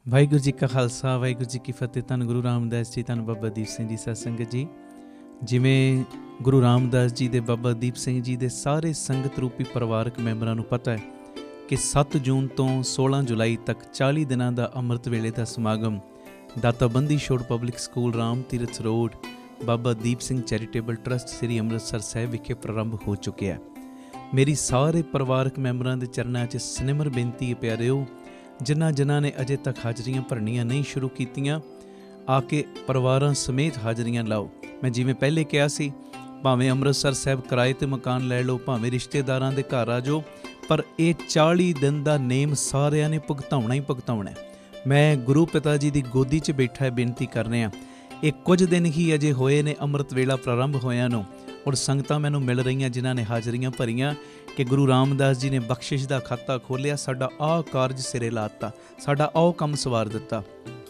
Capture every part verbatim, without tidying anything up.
वाहिगुरू जी का खालसा वाहिगुरू जी की फतेह। धन गुरु रामदास जी, धन बाबा दीप सिंह जी सतसंगत जी। जिमें गुरु रामदास जी दे बाबा दीप सिंह जी दे सारे संगत रूपी परिवारक मैंबरां नूं पता है कि सत्त जून तो सोलह जुलाई तक चाली दिनां दा अमृत वेले दा समागम Data Bandi Chhor public school Ram Tirath road Baba Deep Singh charitable trust Shri Amritsar Sahib विखे प्रारंभ हो चुके हैं। मेरी सारे परिवारक मैंबरां दे चरनां 'च सिनिमर बेनती है प्यारिओ, जिन्हां जिन्हां ने अजे तक हाजरियां भरनियां नहीं शुरू कीतियां, आके परिवारां समेत हाजरियां लाओ। मैं जिवें पहले कहा सी, भावें अमृतसर साहिब किराए ते मकान लै लो, भावें रिश्तेदारां दे घर आ जाओ, पर यह चाली दिन का नेम सारियां ने भुगताउणा ही भुगताउणा है। मैं गुरु पिता जी की गोदी 'च बैठा है बेनती कर रहा, ये कुछ दिन ही अजे होए ने अमृत वेला प्रारंभ होया नो, और संगतां मैनूं मिल रही जिन्हां ने हाजरियां भरियां कि गुरु रामदास जी ने बख्शिश का खाता खोलिया, साडा आ कारज सिरे लाता, साडा आओ कम सवार दिता।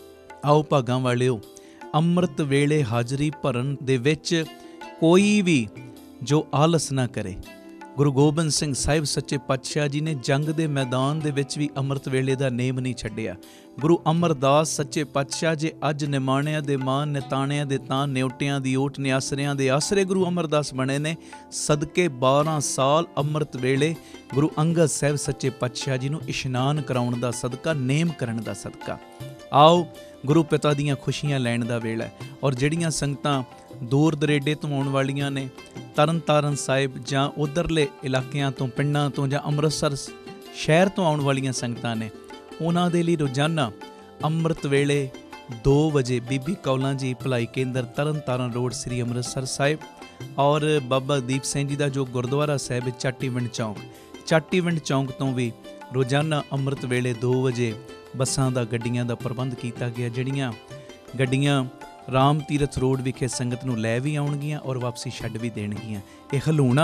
आओ भागां वालिओ, अमृत वेले हाजरी भरन दे विच कोई भी जो आलस ना करे। गुरु गोबिंद सिंह साहिब सच्चे पातशाह जी ने जंग दे मैदान दे विच भी अमृत वेले दा नेम नहीं छड्डिया। गुरु अमरदास सच्चे पातशाह जे अज निमाणिया दे मान, निताणिया दे तां, न्योटियां दी ओट, निआसरियां दे आसरे गुरु अमरदास बने ने। सदके बारह साल अमृत वेले गुरु अंगद साहिब सच्चे पातशाह जी नूं इशनान कराउण दा सदका, नेम करन दा सदका। आओ गुरु पिता दियां खुशियां लैण दा वेला है। और जिहड़ियां संगतां दूर दरेडे तो आउण वालियां ने, तरन ताਰਨ साहिब जां उधरले इलाकिਆਂ ਤੋਂ, ਪਿੰਡਾਂ ਤੋਂ ਜਾਂ ਅੰਮ੍ਰਿਤਸਰ ਸ਼ਹਿਰ ਤੋਂ ਆਉਣ ਵਾਲੀਆਂ ਸੰਗਤਾਂ ਨੇ, ਉਹਨਾਂ ਦੇ ਲਈ ਰੋਜ਼ਾਨਾ ਅੰਮ੍ਰਿਤ ਵੇਲੇ दो ਵਜੇ ਬੀਬੀ ਕੌਲਾਂ ਜੀ ਭਲਾਈ ਕੇਂਦਰ ਤਰਨ ਤਾਰਨ ਰੋਡ ਸ੍ਰੀ ਅੰਮ੍ਰਿਤਸਰ ਸਾਹਿਬ, ਔਰ ਬਾਬਾ ਦੀਪ ਸਿੰਘ ਜੀ ਦਾ ਜੋ ਗੁਰਦੁਆਰਾ ਸਾਹਿਬ ਚਾਟੀਵਿੰਡ ਚੌਂਕ, ਚਾਟੀਵਿੰਡ ਚੌਂਕ ਤੋਂ ਵੀ ਰੋਜ਼ਾਨਾ ਅੰਮ੍ਰਿਤ ਵੇਲੇ दो ਵਜੇ ਬੱਸਾਂ ਦਾ, ਗੱਡੀਆਂ ਦਾ ਪ੍ਰਬੰਧ ਕੀਤਾ ਗਿਆ, ਜਿਹੜੀਆਂ ਗੱਡੀਆਂ राम तीरथ रोड विखे संगत नूं लै भी आउणगीਆਂ और वापसी छड्ड भी देणगीਆਂ। ਇਹ ਹਲੂਣਾ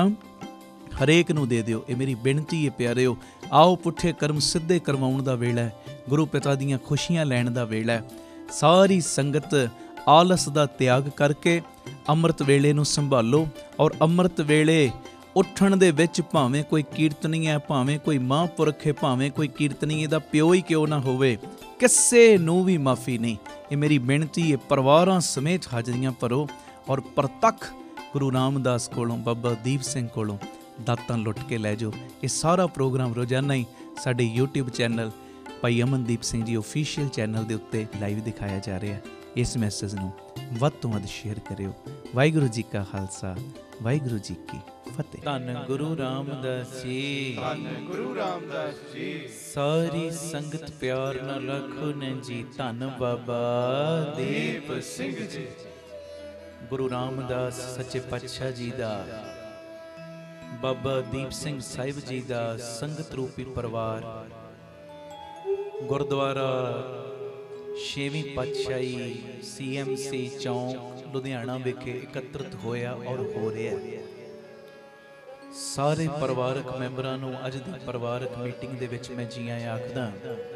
हरेक नूं दे दिओ, ये मेरी बेनती है प्यारिओ। आओ पुठे कर्म सिद्धे करवाउण दा वेला है, गुरु पिता दीआं खुशियां लैण दा वेला है। सारी संगत आलस दा त्याग करके अमृत वेले नूं संभालो, और अमृत वेले उठण दे विच भावें कोई कीर्तनी है, भावें कोई महापुरख है, भावें कोई कीर्तनी दा प्यो ही क्यों ना होवे, किसे नूं भी माफ़ी नहीं। ये मेरी बेनती है, परिवारां समेत हाजरियां भरो और प्रतख गुरु रामदास कोलों, बाबा दीप सिंह कोलों दातां लुट के लै जाओ। ये सारा प्रोग्राम रोज़ाना ही साडे YouTube channel Bhai Amandeep Singh ji official channel के उत्ते लाइव दिखाया जा रहा है। इस मैसेज नूं वध तों वध शेयर करियो। वाहिगुरू जी का खालसा, वाहिगुरू जी की फतेह। धन गुरु रामदास जी, धन गुरु रामदास जी। सारी संगत प्यार न रखो न जी, धन बाबा दीप सिंह जी। गुरु रामदास सच्चे पातशाह जी दा, बाबा दीप सिंह साहिब जी दा संगत रूपी परिवार गुरुद्वारा छेवीं पातशाही सी एम सी चौंक लुधियाना विखे एकत्रित होया और हो रहा है। सारे परिवारक मैंबरां नूं अज दी परिवारक मीटिंग दे विच मैं जी आया आखदा।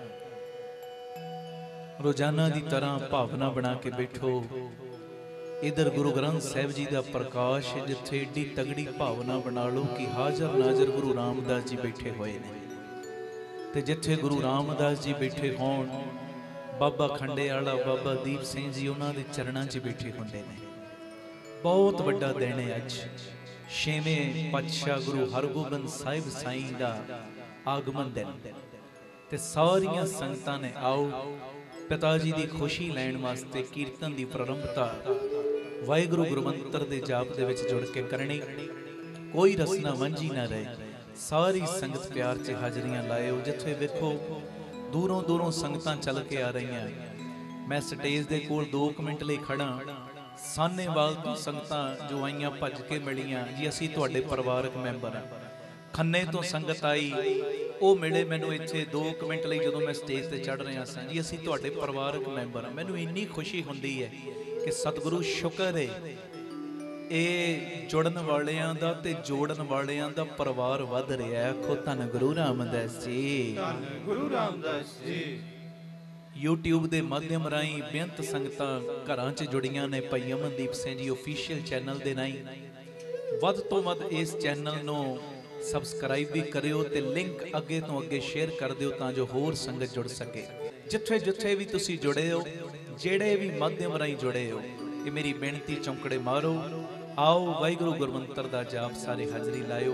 रोजाना दी तरह भावना बना के बैठो। इधर गुरु ग्रंथ साहिब जी का प्रकाश, जिथे एडी तगड़ी भावना बना लो कि हाजर नाजर गुरु रामदास जी बैठे हुए ने, ते जिथे गुरु रामदास जी बैठे होण, बाबा खंडे वाला बाबा दीप सिंह जी उन्हां दे चरणां 'च बैठे हुंदे ने। बहुत वड्डा दिन है अज। छेवें पातशाह गुरु हरगोबिंद साहिब साईं दा आगमन दिन, ते सारियां संगतां ने आओ पिता जी की खुशी लैण वास्ते कीर्तन की प्रारंभता वाहिगुरू गुरमंत्र दे जाप दे विच जुड़ के करनी। कोई रसना वंझी ना रहे। सारी संगत प्यार च हाजरियां लाएओ। जिथे वेखो दूरों दूरों संगतां चल के आ रही हैं। मैं स्टेज दे कोल दो मिनट लई खड़ा, सानेवाल तो संगतां जो आईयां भज के मिलियां जी, असीं तुहाडे परिवारक मैंबर हां। खन्ने तो संगत आई, वो मिले मैनूं इत्थे दो मिनट लई जदों मैं स्टेज ते चढ़ रहा सां जी, असीं तुहाडे परिवारक मैंबर हां। मैनूं इन्नी खुशी हुंदी है कि सतगुरु शुक्र है, ये जुड़न वालियां दा ते जोड़न वालियां दा परिवार वध रहा है। आखो धन गुरु रामदास जी, धन गुरु रामदास जी। यूट्यूब के माध्यम राही बेअंत संगतां घरां च जुड़ियां ने। भाई अमनदीप सिंह जी ऑफिशियल चैनल दे राही वध तो वध इस चैनल नूं सबसक्राइब भी करियो, ते लिंक अगे तो अगे शेयर कर दिओ तां जो होर संगत जुड़ सके। जिथे जिथे भी तुसी जुड़े हो, जेड़े भी माध्यम राही जुड़े हो, ये मेरी बेनती चौंकड़े मारो। आओ वाहिगुरु गुरमंत्र दा जाप सारे हाजरी लायो।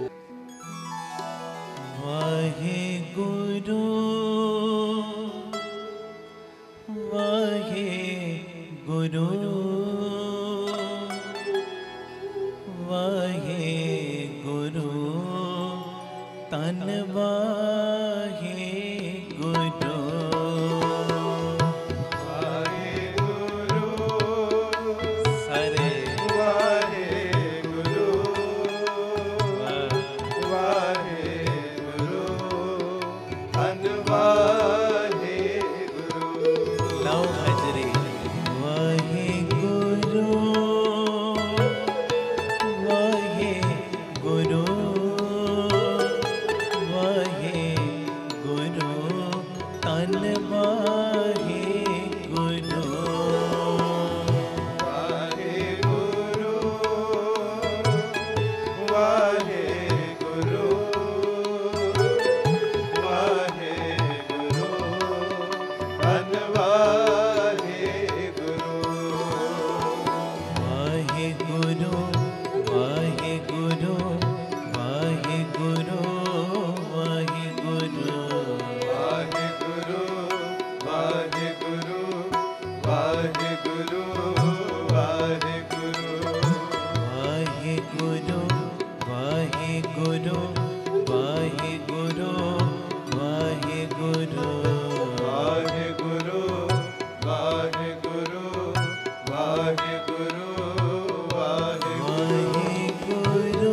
वाहिगुरु वाहिगुरु वाहिगुरु तन वाहिगुरु वाहिगुरु सरे वाहिगुरु वाहिगुरु तन वाहिगुरु। लो हाजरी वाहिगुरु वाहिगुरु वाहिगुरु तन वाहिगुरु वाहिगुरु वाहिगुरु वाहिगुरु तन वाहिगुरु वाहिगुरु वाहिगुरु वाहिगुरु वाहिगुरु वाहिगुरु वाहिगुरु वाहिगुरु वाहिगुरु वाहिगुरु वाहिगुरु वाहिगुरु वाहिगुरु वाहिगुरु वाहिगुरु वाहिगुरु वाहिगुरु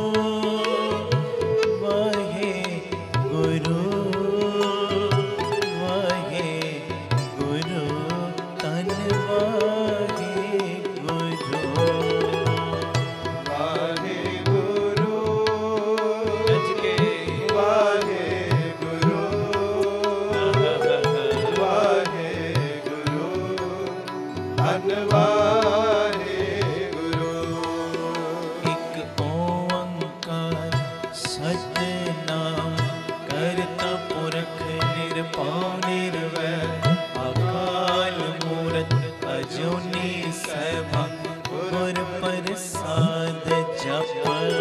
वाहिगुरु वाहिगुरु तन वाहिगुरु वाहिगुरु गज के वाहिगुरु वाहिगुरु तन वाहिगुरु। एक ओंकार सतनाम करता पुरख निरभउ निर्वैर अकाल मूरत अजूनी सैभं गुर प्रसाद जप।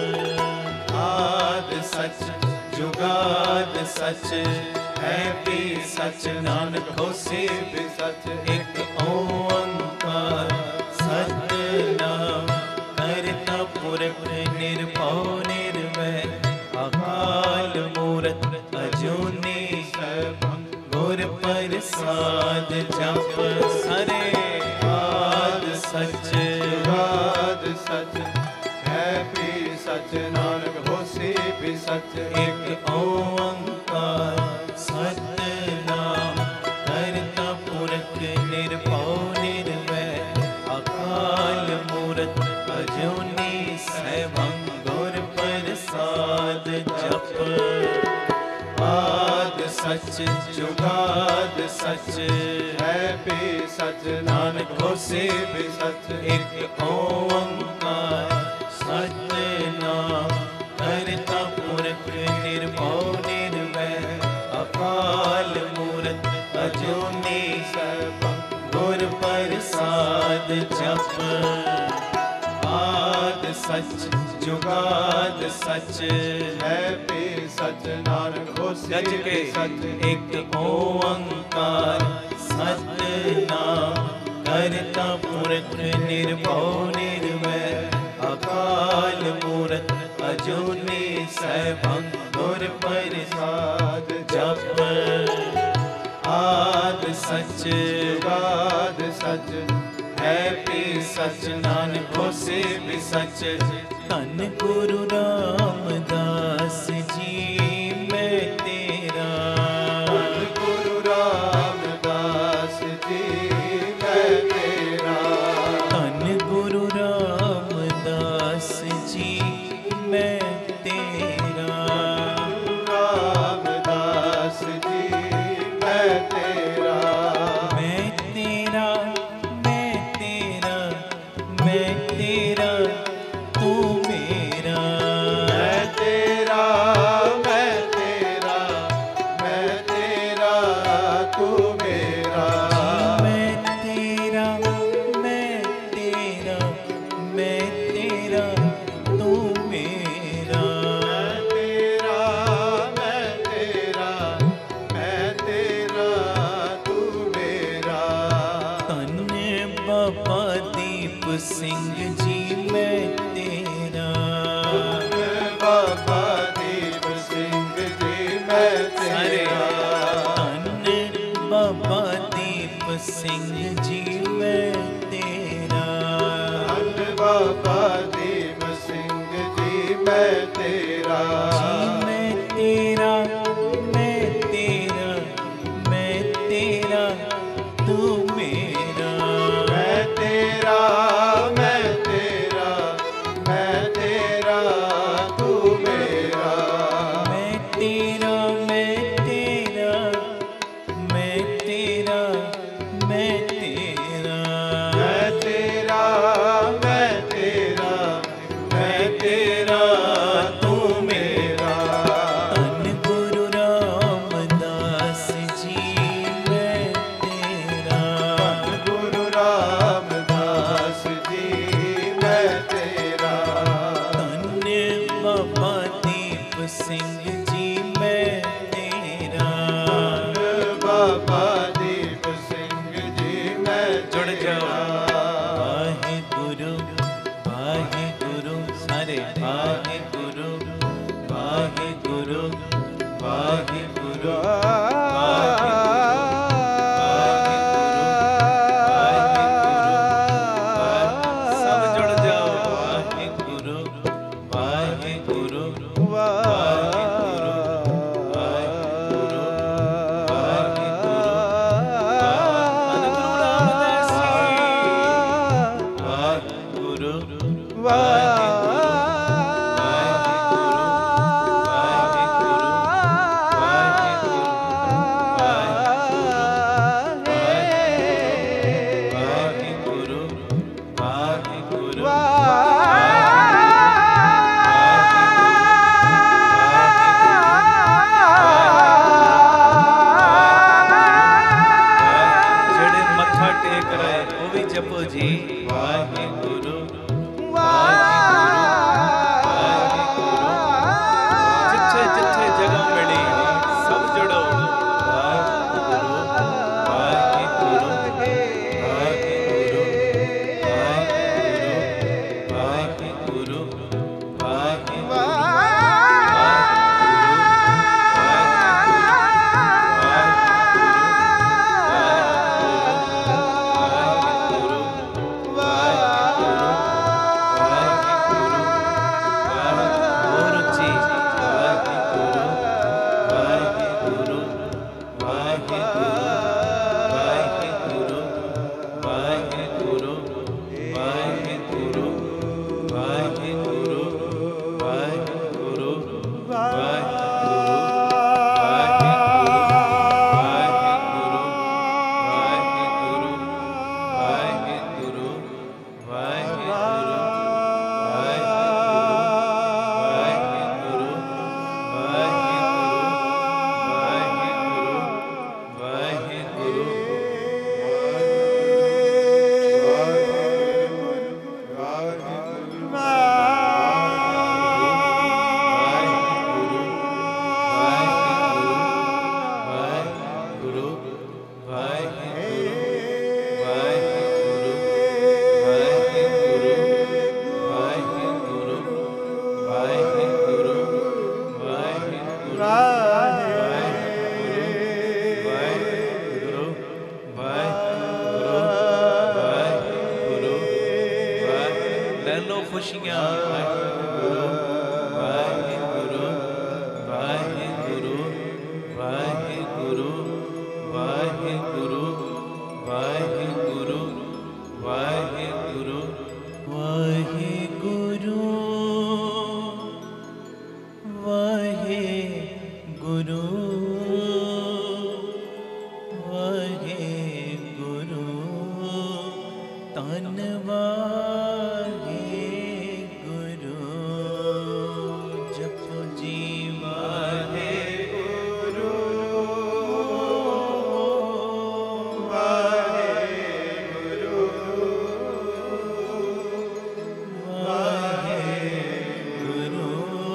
आद सच जुगाद सच है भी सच नानक होसे भी सच। एक ओंकार सतनाम करता पुरख निरभउ निर्वैर अकाल मूरत अजूनी सैभं गुर प्रसाद जप। सरे आद सच जुगाद सच है भी सच नानक होसी भी सच। एक ओंकार सतनाम करता पुरख निरभउ निर्वैर अकाल मूरत अजूनी सैभं गुर प्रसाद जप। आद सच जुगाद सच है भी सच नानक होसे भी सच। एक ओंकार सतनाम करता पुरख निरभउ निर्वैर अकाल मूरत अजूनी सैभं गुर प्रसाद जप। आद सच जुगाद सच है भी सच नानक होसी भी सच। एक ओंकार सतनाम करता पुरख निरभउ निर्वैर अकाल मूरत अजूनी सैभं गुर प्रसाद जप। आद सच जुगाद सच है भी सच नानक होसे भी सच। धन गुरु रामदास जी मैं तेरा। धन गुरु रामदास जी मैं तेरा। धन गुरु रामदास जी मैं तेरा। रामदास जी मैं तेरा। मैं तेरा मैं तेरा मैं तेरा तू मेरा। मैं ਸਿੰਘ ਜੀ ਮੈਂ ਤੇਰਾ। ਬਾਬਾ ਦੀਪ ਸਿੰਘ ਜੀ ਮੈਂ ਤੇਰਾ। ਧੰਨ ਬਾਬਾ ਦੀਪ ਸਿੰਘ ਜੀ ਮੈਂ ਤੇਰਾ। ਧੰਨ ਬਾਬਾ ਦੀਪ ਸਿੰਘ ਜੀ ਮੈਂ ਤੇਰਾ। ਜੀ ਮੈਂ ਤੇਰਾ, ਮੈਂ ਤੇਰਾ, ਮੈਂ ਤੇਰਾ, ਤੂੰ ਮੇਰਾ। ਮੈਂ ਤੇਰਾ, ਮੈਂ ਤੇਰਾ, ਮੈਂ ਤੇਰਾ, ਤੂੰ ਮੇਰਾ। ਮੈਂ ਤੇਰਾ, ਮੈਂ ਤੇਰਾ, ਮੈਂ ਤੇਰਾ, ਮੈਂ ਤੇਰਾ। ਮੈਂ ਤੇਰਾ, ਮੈਂ ਤੇਰਾ, ਮੈਂ ਤੇਰਾ, ਤੂੰ ਮੇਰਾ। ਧੰਨ ਗੁਰੂ ਰਾਮਦਾਸ ਜੀ ਮੈਂ ਤੇਰਾ। ਧੰਨ ਗੁਰੂ ਰਾਮਦਾਸ ਜੀ ਮੈਂ ਤੇਰਾ। ਧੰਨ ਬਾਬਾ ਦੀਪ ਸਿੰਘ ਜੀ ਮੈਂ ਤੇਰਾ। ਧੰਨ ਬਾਬਾ ਦੀਪ ਸਿੰਘ ਜੀ ਮੈਂ ਜੁੜ ਜਾਓ। ਤੇਰਾ। ਵਾਹਿਗੁਰੂ ਵਾਹਿਗੁਰੂ ਸਾਰੇ ਵਾਹਿਗੁਰੂ ਵਾਹਿਗੁਰੂ ਵਾਹਿਗੁਰੂ ਸਭ ਜੁੜ ਜਾਓ। ਵਾਹਿਗੁਰੂ ਵਾਹਿਗੁਰੂ ਵਾਹਿਗੁਰੂ ਵਾਹਿਗੁਰੂ ਵਾਹਿਗੁਰੂ। ਧੰਨ ਗੁਰੂ ਰਾਮਦਾਸ ਜੀ। ਵਾਹਿਗੁਰੂ ਜਿਹੜੇ ਮੱਥਾ ਟੇਕ ਰਹੇ ਉਹ ਵੀ ਜਪੋ ਜੀ। ਵਾਹਿਗੁਰੂ ਜਿੱਥੇ ਜਿੱਥੇ ਜਗ੍ਹਾ ਮਿਲੀ ਸਭ ਜੁੜੋ। ਵਾਹਿਗੁਰੂ ਵਾਹਿਗੁਰੂ ਵਾਹਿਗੁਰੂ ਵਾਹਿਗੁਰੂ ਵਾਹਿਗੁਰੂ ਹੋਰ ਉੱਚੀ। ਵਾਹਿਗੁਰੂ ਵਾਹਿਗੁਰੂ ਵਾਹਿਗੁਰੂ ਵਾਹਿਗੁਰੂ ਵਾਹਿਗੁਰੂ ਵਾਹਿਗੁਰੂ ਵਾਹਿਗੁਰੂ ਵਾਹਿਗੁਰੂ ਲੈ ਲੋ ਖੁਸ਼ੀਆਂ। ਵਾਹਿਗੁਰੂ ਵਾਹਿਗੁਰੂ ਵਾਹਿਗੁਰੂ ਵਾਹਿਗੁਰੂ ਵਾਹਿਗੁਰੂ ਵਾਹਿਗੁਰੂ ਵਾਹਿਗੁਰੂ ਵਾਹਿਗੁਰੂ ਵਾਹਿਗੁਰੂ ਵਾਹਿਗੁਰੂ। ਧੰਨ ਵਾਹਿਗੁਰੂ ਜਪੋ ਜੀ। ਵਾਹਿਗੁਰੂ ਵਾਹਿਗੁਰੂ ਵਾਹਿਗੁਰੂ।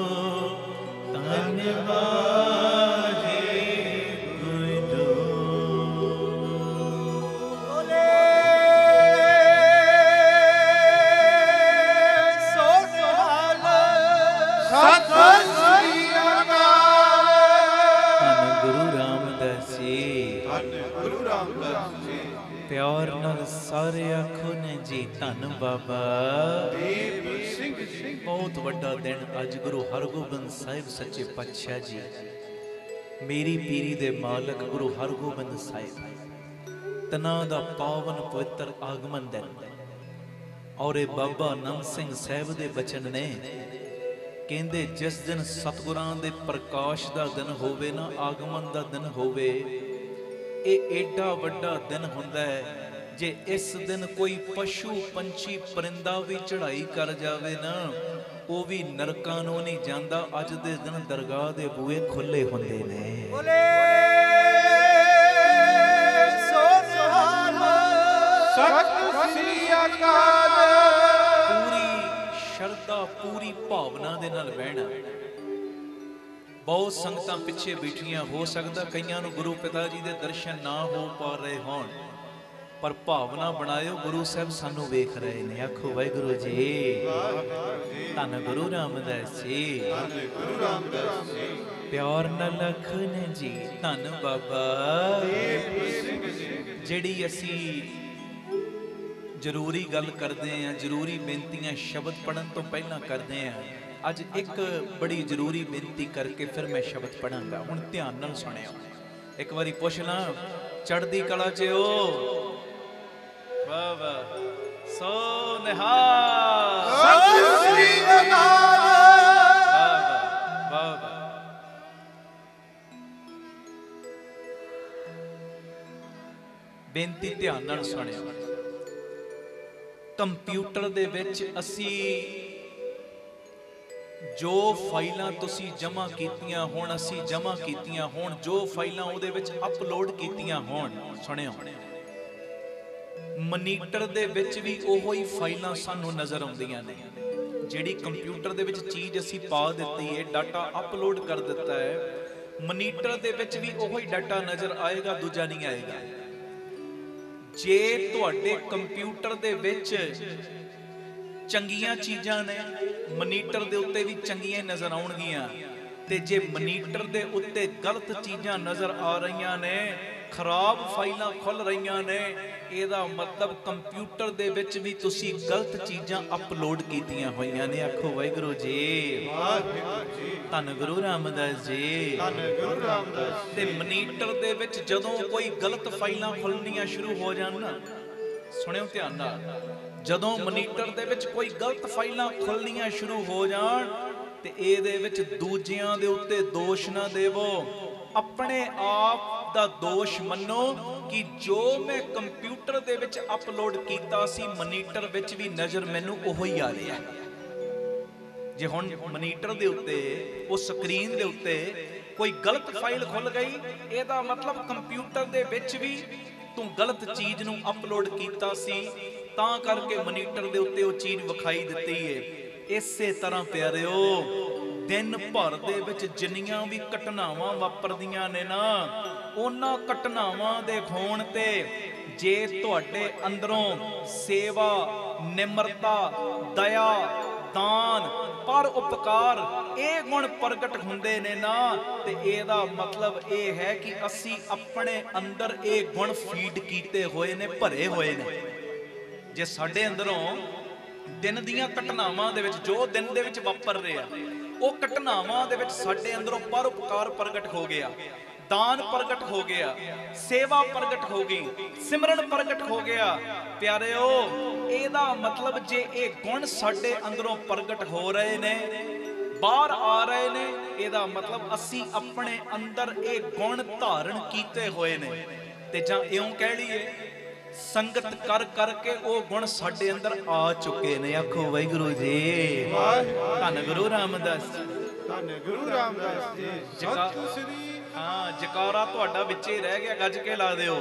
ਧੰਨ ਵਾਹਿਗੁਰੂ। प्यार नाल सारे आखो ने जी धन बाबा दीप सिंह जी। बहुत वड्डा दिन अज गुरु हरगोबिंद साहिब सच्चे पातशाह जी मेरी पीरी दे मालक गुरु हरगोबिंद साहिब तना दा पावन पवित्र आगमन दिन और ये बाबा नंद सिंह साहिब दे बचन ने कहंदे जिस दिन सतगुरां दे प्रकाश दा दिन होवे ना आगमन दा दिन होवे ये एडा वड्डा दिन हुंदा है जे इस दिन कोई पशु पंछी परिंदा भी चढ़ाई कर जावे ना वो भी नरकां नूं नहीं जांदा। अज दे दिन दरगाह दे बूहे खुले हुंदे ने। बोले सोनिहाल सत श्री अकाल। पूरी श्रद्धा पूरी भावना दे नाल बहना। बहुत संगतां पिछे बैठियां हो सकदा कईयां नूं गुरु पिता जी दे दर्शन ना हो पा रहे होण पर भावना बनायो गुरु साहब सानू वेख रहे ने। आखो वाहिगुरू जी धन गुरु रामदास जी गुरु रामदास जी प्यार नाल लखन जी धन बाबा जिहड़ी असी जरूरी गल करदे आ जरूरी बेनतियां शब्द पढ़न तो पहला करदे आ। अज एक बड़ी जरूरी बेनती करके फिर मैं शब्द पढ़ांगा। हुण ध्यान नाल सुणिओ। एक बारी पुछ ला चढ़दी कला च ओ वाह वाह सो निहाल सत श्री अकाल। वाह वाह वाह। बेनती ध्यान नाल सुणिओ। कंप्यूटर दे विच असी जो फाइलां तुसी जमा कीतियां होण असी जमा कीतियां होण जो फाइलां उहदे विच अपलोड कीतियां होण सुणिओ मनीटर दे विच भी ओहो ही फाइलां सानू नज़र आउंदियां ने। जिहड़ी कंप्यूटर दे विच चीज़ असी पा दित्ती है डाटा अपलोड कर दिता है मनीटर दे विच भी ओहो ही डाटा नज़र आएगा दूजा नहीं आएगा। जे तुहाडे कंप्यूटर दे विच चंगियां चीज़ां ने मनीटर दे उत्ते भी चंगियां नज़र आउणगियां ते जे मनीटर दे उत्ते गलत चीज़ां नज़र आ रहीआं ने खराब फाइलां खुल रहीआं ने इहदा मतलब कंप्यूटर दे विच भी तुसी गलत चीज़ां अपलोड कीतियां होईआं ने। आखो वाहिगुरू जी धन गुरु रामदास जी धन गुरु रामदास ते मनीटर दे विच जदों कोई गलत फाइलां खुलणियां शुरू हो जाण ना सुणिओ ध्यान नाल जदों मनीटर दे विच कोई गलत फाइलां खुलणियां शुरू हो जाण ते इहदे विच दूजियां दे उत्ते दोष ना देवो अपने आप दा दोष मनो कि जो मैं कंप्यूटर दे विच अपलोड कीता सी मनीटर विच भी नज़र मैनू ओहो ही आ रहा है। जे हुण मनीटर दे उत्ते उस स्क्रीन दे उत्ते कोई गलत फाइल खुल गई इहदा मतलब कंप्यूटर दे विच भी तू गलत चीज़ नू अपलोड कीता सी तां करके मनीटर दे उत्ते वो चीज़ विखाई दित्ती है। इसे तरह प्यारिओ दिन भर दे विच जिन्नियां भी घटनावां वापरदियां ने ना उन्हां घटनावां दे होण ते जे तुहाडे अंदरों सेवा निमरता दया दान पर उपकार ये गुण प्रगट हुंदे ने ना ते एदा मतलब ये है कि असी अपने अंदर ये गुण फीड कीते होए ने भरे होए ने। जे साडे अंदरों दिन दीयां घटनावां दे विच जो दिन दे विच वापर रिहा वो घटनावां दे विच साडे अंदरों पर उपकार प्रगट हो गया दान प्रगट हो गया सेवा प्रगट हो गई सिमरन प्रगट हो गया प्यारेओ एदा मतलब जे ये गुण साडे अंदरों प्रगट हो रहे ने बाहर आ रहे ने एदा मतलब असी अपने अंदर ये गुण धारण कीते हुए ने ते जां इउं कह लईए संगत कर करके वो गुण साडे अंदर आ चुके ने। आखो वाहिगुरू जी धन गुरु रामदास धन गुरु रामदास जी सत श्री हाँ जकारा तुहाडा विचे रह गया गज के ला दिओ।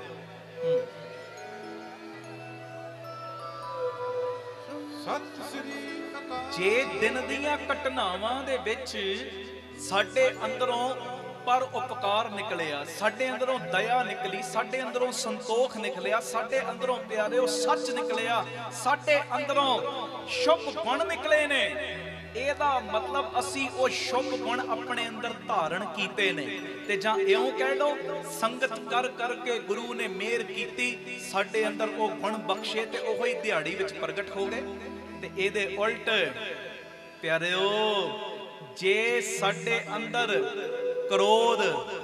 सत श्री अकाल। जे दिन दीयां घटनावां दे विच साडे अंदरों पर उपकार निकलिया साडे अंदरों दया निकली साडे अंदरों संतोख निकलिया साडे अंदरों प्यारेओ सच निकलिया साडे अंदरों शुभ गुण निकले ने ਇਹਦਾ ਮਤਲਬ ਅਸੀਂ ਉਹ ਸ਼ੁਭ ਗੁਣ ਆਪਣੇ ਅੰਦਰ ਧਾਰਨ ਕੀਤੇ ਨੇ। ਤੇ ਜਾਂ ਇਉਂ ਕਹਿ ਲਓ ਸੰਗਤ ਕਰ ਕਰਕੇ ਗੁਰੂ ਨੇ ਮਿਹਰ ਕੀਤੀ, ਸਾਡੇ ਅੰਦਰ ਉਹ ਗੁਣ ਬਖਸ਼ੇ ਤੇ ਉਹੀ ਦਿਹਾੜੀ ਵਿੱਚ ਪ੍ਰਗਟ ਹੋ ਗਏ। ਤੇ ਇਹਦੇ ਉਲਟ ਪਿਆਰਿਓ, ਜੇ ਸਾਡੇ ਅੰਦਰ ਕ੍ਰੋਧ,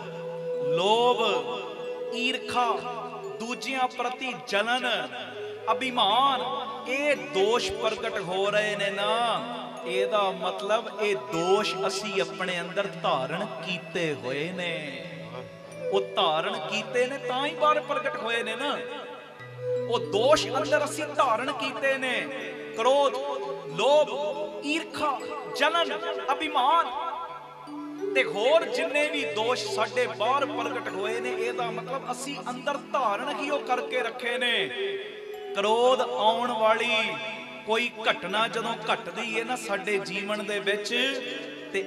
ਲੋਭ, ਈਰਖਾ, ਦੂਜਿਆਂ ਪ੍ਰਤੀ ਜਲਨ, ਅਭਿਮਾਨ, ਇਹ ਦੋਸ਼ ਪ੍ਰਗਟ ਹੋ ਰਹੇ ਨੇ ਨਾ, ਇਹਦਾ ਮਤਲਬ ਇਹ ਦੋਸ਼ ਅਸੀਂ ਆਪਣੇ ਅੰਦਰ ਧਾਰਨ ਕੀਤੇ ਹੋਏ ਨੇ। ਉਹ ਧਾਰਨ ਕੀਤੇ ਨੇ ਤਾਂ ਹੀ ਬਾਹਰ ਪ੍ਰਗਟ ਹੋਏ ਨੇ ਨਾ। ਉਹ ਦੋਸ਼ ਅੰਦਰ ਅਸੀਂ ਧਾਰਨ ਕੀਤੇ ਨੇ। ਕ੍ਰੋਧ, ਲੋਭ, ਈਰਖਾ, ਜਲਨ, ਅਭਿਮਾਨ ਤੇ ਹੋਰ ਜਿੰਨੇ ਵੀ ਦੋਸ਼ ਸਾਡੇ ਬਾਹਰ ਪ੍ਰਗਟ ਹੋਏ ਨੇ, ਇਹਦਾ ਮਤਲਬ ਅਸੀਂ ਅੰਦਰ ਧਾਰਨ ਹੀ ਉਹ ਕਰਕੇ ਰੱਖੇ ਨੇ। ਕ੍ਰੋਧ ਆਉਣ ਵਾਲੀ ਕੋਈ ਘਟਨਾ ਜਦੋਂ ਘਟਦੀ ਹੈ ਨਾ ਸਾਡੇ ਜੀਵਨ ਦੇ ਵਿੱਚ, ਤੇ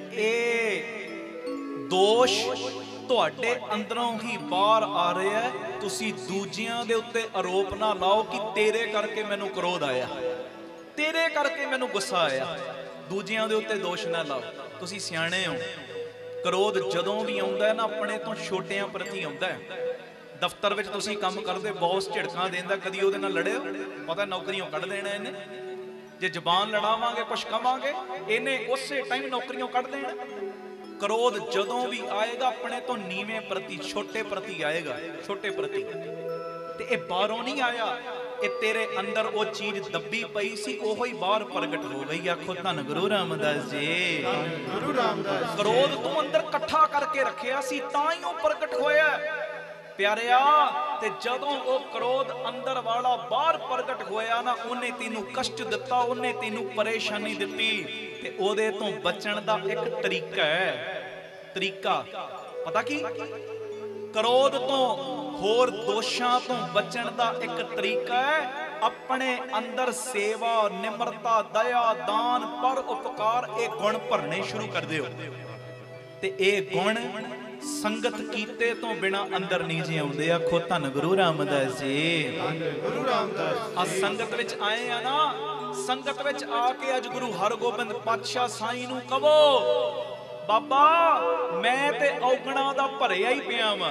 ਇਹ ਦੋਸ਼ ਤੁਹਾਡੇ ਅੰਦਰੋਂ ਹੀ ਬਾਹਰ ਆ ਰਿਹਾ ਹੈ। ਤੁਸੀਂ ਦੂਜਿਆਂ ਦੇ ਉੱਤੇ ਆਰੋਪ ਨਾ ਲਾਓ ਕਿ ਤੇਰੇ ਕਰਕੇ ਮੈਨੂੰ ਕ੍ਰੋਧ ਆਇਆ, ਤੇਰੇ ਕਰਕੇ ਮੈਨੂੰ ਗੁੱਸਾ ਆਇਆ। ਦੂਜਿਆਂ ਦੇ ਉੱਤੇ ਦੋਸ਼ ਨਾ ਲਾਓ। ਤੁਸੀਂ ਸਿਆਣੇ ਹੋ। ਕ੍ਰੋਧ ਜਦੋਂ ਵੀ ਆਉਂਦਾ ਹੈ ਨਾ, ਆਪਣੇ ਤੋਂ ਛੋਟਿਆਂ ਪ੍ਰਤੀ ਆਉਂਦਾ ਹੈ। ਦਫ਼ਤਰ ਵਿੱਚ ਤੁਸੀਂ ਕੰਮ ਕਰਦੇ, ਬੌਸ ਝਿੜਕਾਂ ਦਿੰਦਾ, ਕਦੀ ਉਹਦੇ ਨਾਲ ਲੜਿਓ? ਪਤਾ ਨੌਕਰੀਆਂ ਕੱਢ ਦੇਣਾ ਇਹਨੇ। ਜੇ ਜ਼ਬਾਨ ਲੜਾਵਾਂਗੇ, ਕੁਛ ਕਵਾਂਗੇ, ਇਹਨੇ ਉਸੇ ਟਾਈਮ ਨੌਕਰੀਆਂ ਕੱਢ ਦੇਣਾ। ਕ੍ਰੋਧ ਜਦੋਂ ਵੀ ਆਏਗਾ ਆਪਣੇ ਤੋਂ ਨੀਵੇਂ ਪ੍ਰਤੀ, ਛੋਟੇ ਪ੍ਰਤੀ ਆਏਗਾ, ਛੋਟੇ ਪ੍ਰਤੀ। ਤੇ ਇਹ ਬਾਹਰੋਂ ਨਹੀਂ ਆਇਆ, ਇਹ ਤੇਰੇ ਅੰਦਰ ਉਹ ਚੀਜ਼ ਦੱਬੀ ਪਈ ਸੀ, ਉਹੀ ਬਾਹਰ ਪ੍ਰਗਟ ਹੋ ਗਈ। ਆਖੋ ਧੰਨ ਗੁਰੂ ਰਾਮਦਾਸ ਜੀ। ਗੁਰੂ ਰਾਮਦਾਸ। ਕ੍ਰੋਧ ਤੂੰ ਅੰਦਰ ਇਕੱਠਾ ਕਰਕੇ ਰੱਖਿਆ ਸੀ, ਤਾਂ ਹੀ ਉਹ ਪ੍ਰਗਟ ਹੋਇਆ ਪਿਆਰਿਆ। ਤੇ ਜਦੋਂ ਉਹ ਕ੍ਰੋਧ ਅੰਦਰ ਵਾਲਾ ਬਾਹਰ ਪ੍ਰਗਟ ਹੋਇਆ ਨਾ, ਉਹਨੇ ਤੈਨੂੰ ਕਸ਼ਟ ਦਿੱਤਾ, ਉਹਨੇ ਤੈਨੂੰ ਪਰੇਸ਼ਾਨੀ ਦਿੱਤੀ। ਤੇ ਉਹਦੇ ਤੋਂ ਬਚਣ ਦਾ ਇੱਕ ਤਰੀਕਾ ਹੈ। ਤਰੀਕਾ ਪਤਾ ਕੀ? ਕ੍ਰੋਧ ਤੋਂ, ਹੋਰ ਦੋਸ਼ਾਂ ਤੋਂ ਬਚਣ ਦਾ ਇੱਕ ਤਰੀਕਾ ਹੈ, ਆਪਣੇ ਅੰਦਰ ਸੇਵਾ, ਨਿਮਰਤਾ, ਦਇਆ, ਦਾਨ, ਪਰ ਉਪਕਾਰ, ਇਹ ਗੁਣ ਭਰਨੇ ਸ਼ੁਰੂ ਕਰ ਦਿਓ। ਤੇ ਇਹ ਗੁਣ ਸੰਗਤ ਕੀਤੇ ਤੋਂ ਬਿਨਾ ਅੰਦਰ ਨਹੀਂ ਜੀ ਆਉਂਦੇ। ਆਖੋ ਧੰਨ ਗੁਰੂ ਰਾਮਦਾਸ ਜੀ। ਗੁਰੂ ਰਾਮਦਾਸ। ਆ ਸੰਗਤ ਵਿੱਚ ਆਏ ਆ ਨਾ, ਸੰਗਤ ਵਿੱਚ ਆ ਕੇ ਅੱਜ ਗੁਰੂ ਹਰਗੋਬਿੰਦ ਪਾਤਸ਼ਾਹ ਸਾਈਂ ਨੂੰ ਕਹੋ, ਬਾਬਾ ਮੈਂ ਤੇ ਔਗਣਾ ਦਾ ਭਰਿਆ ਹੀ ਪਿਆ ਵਾਂ,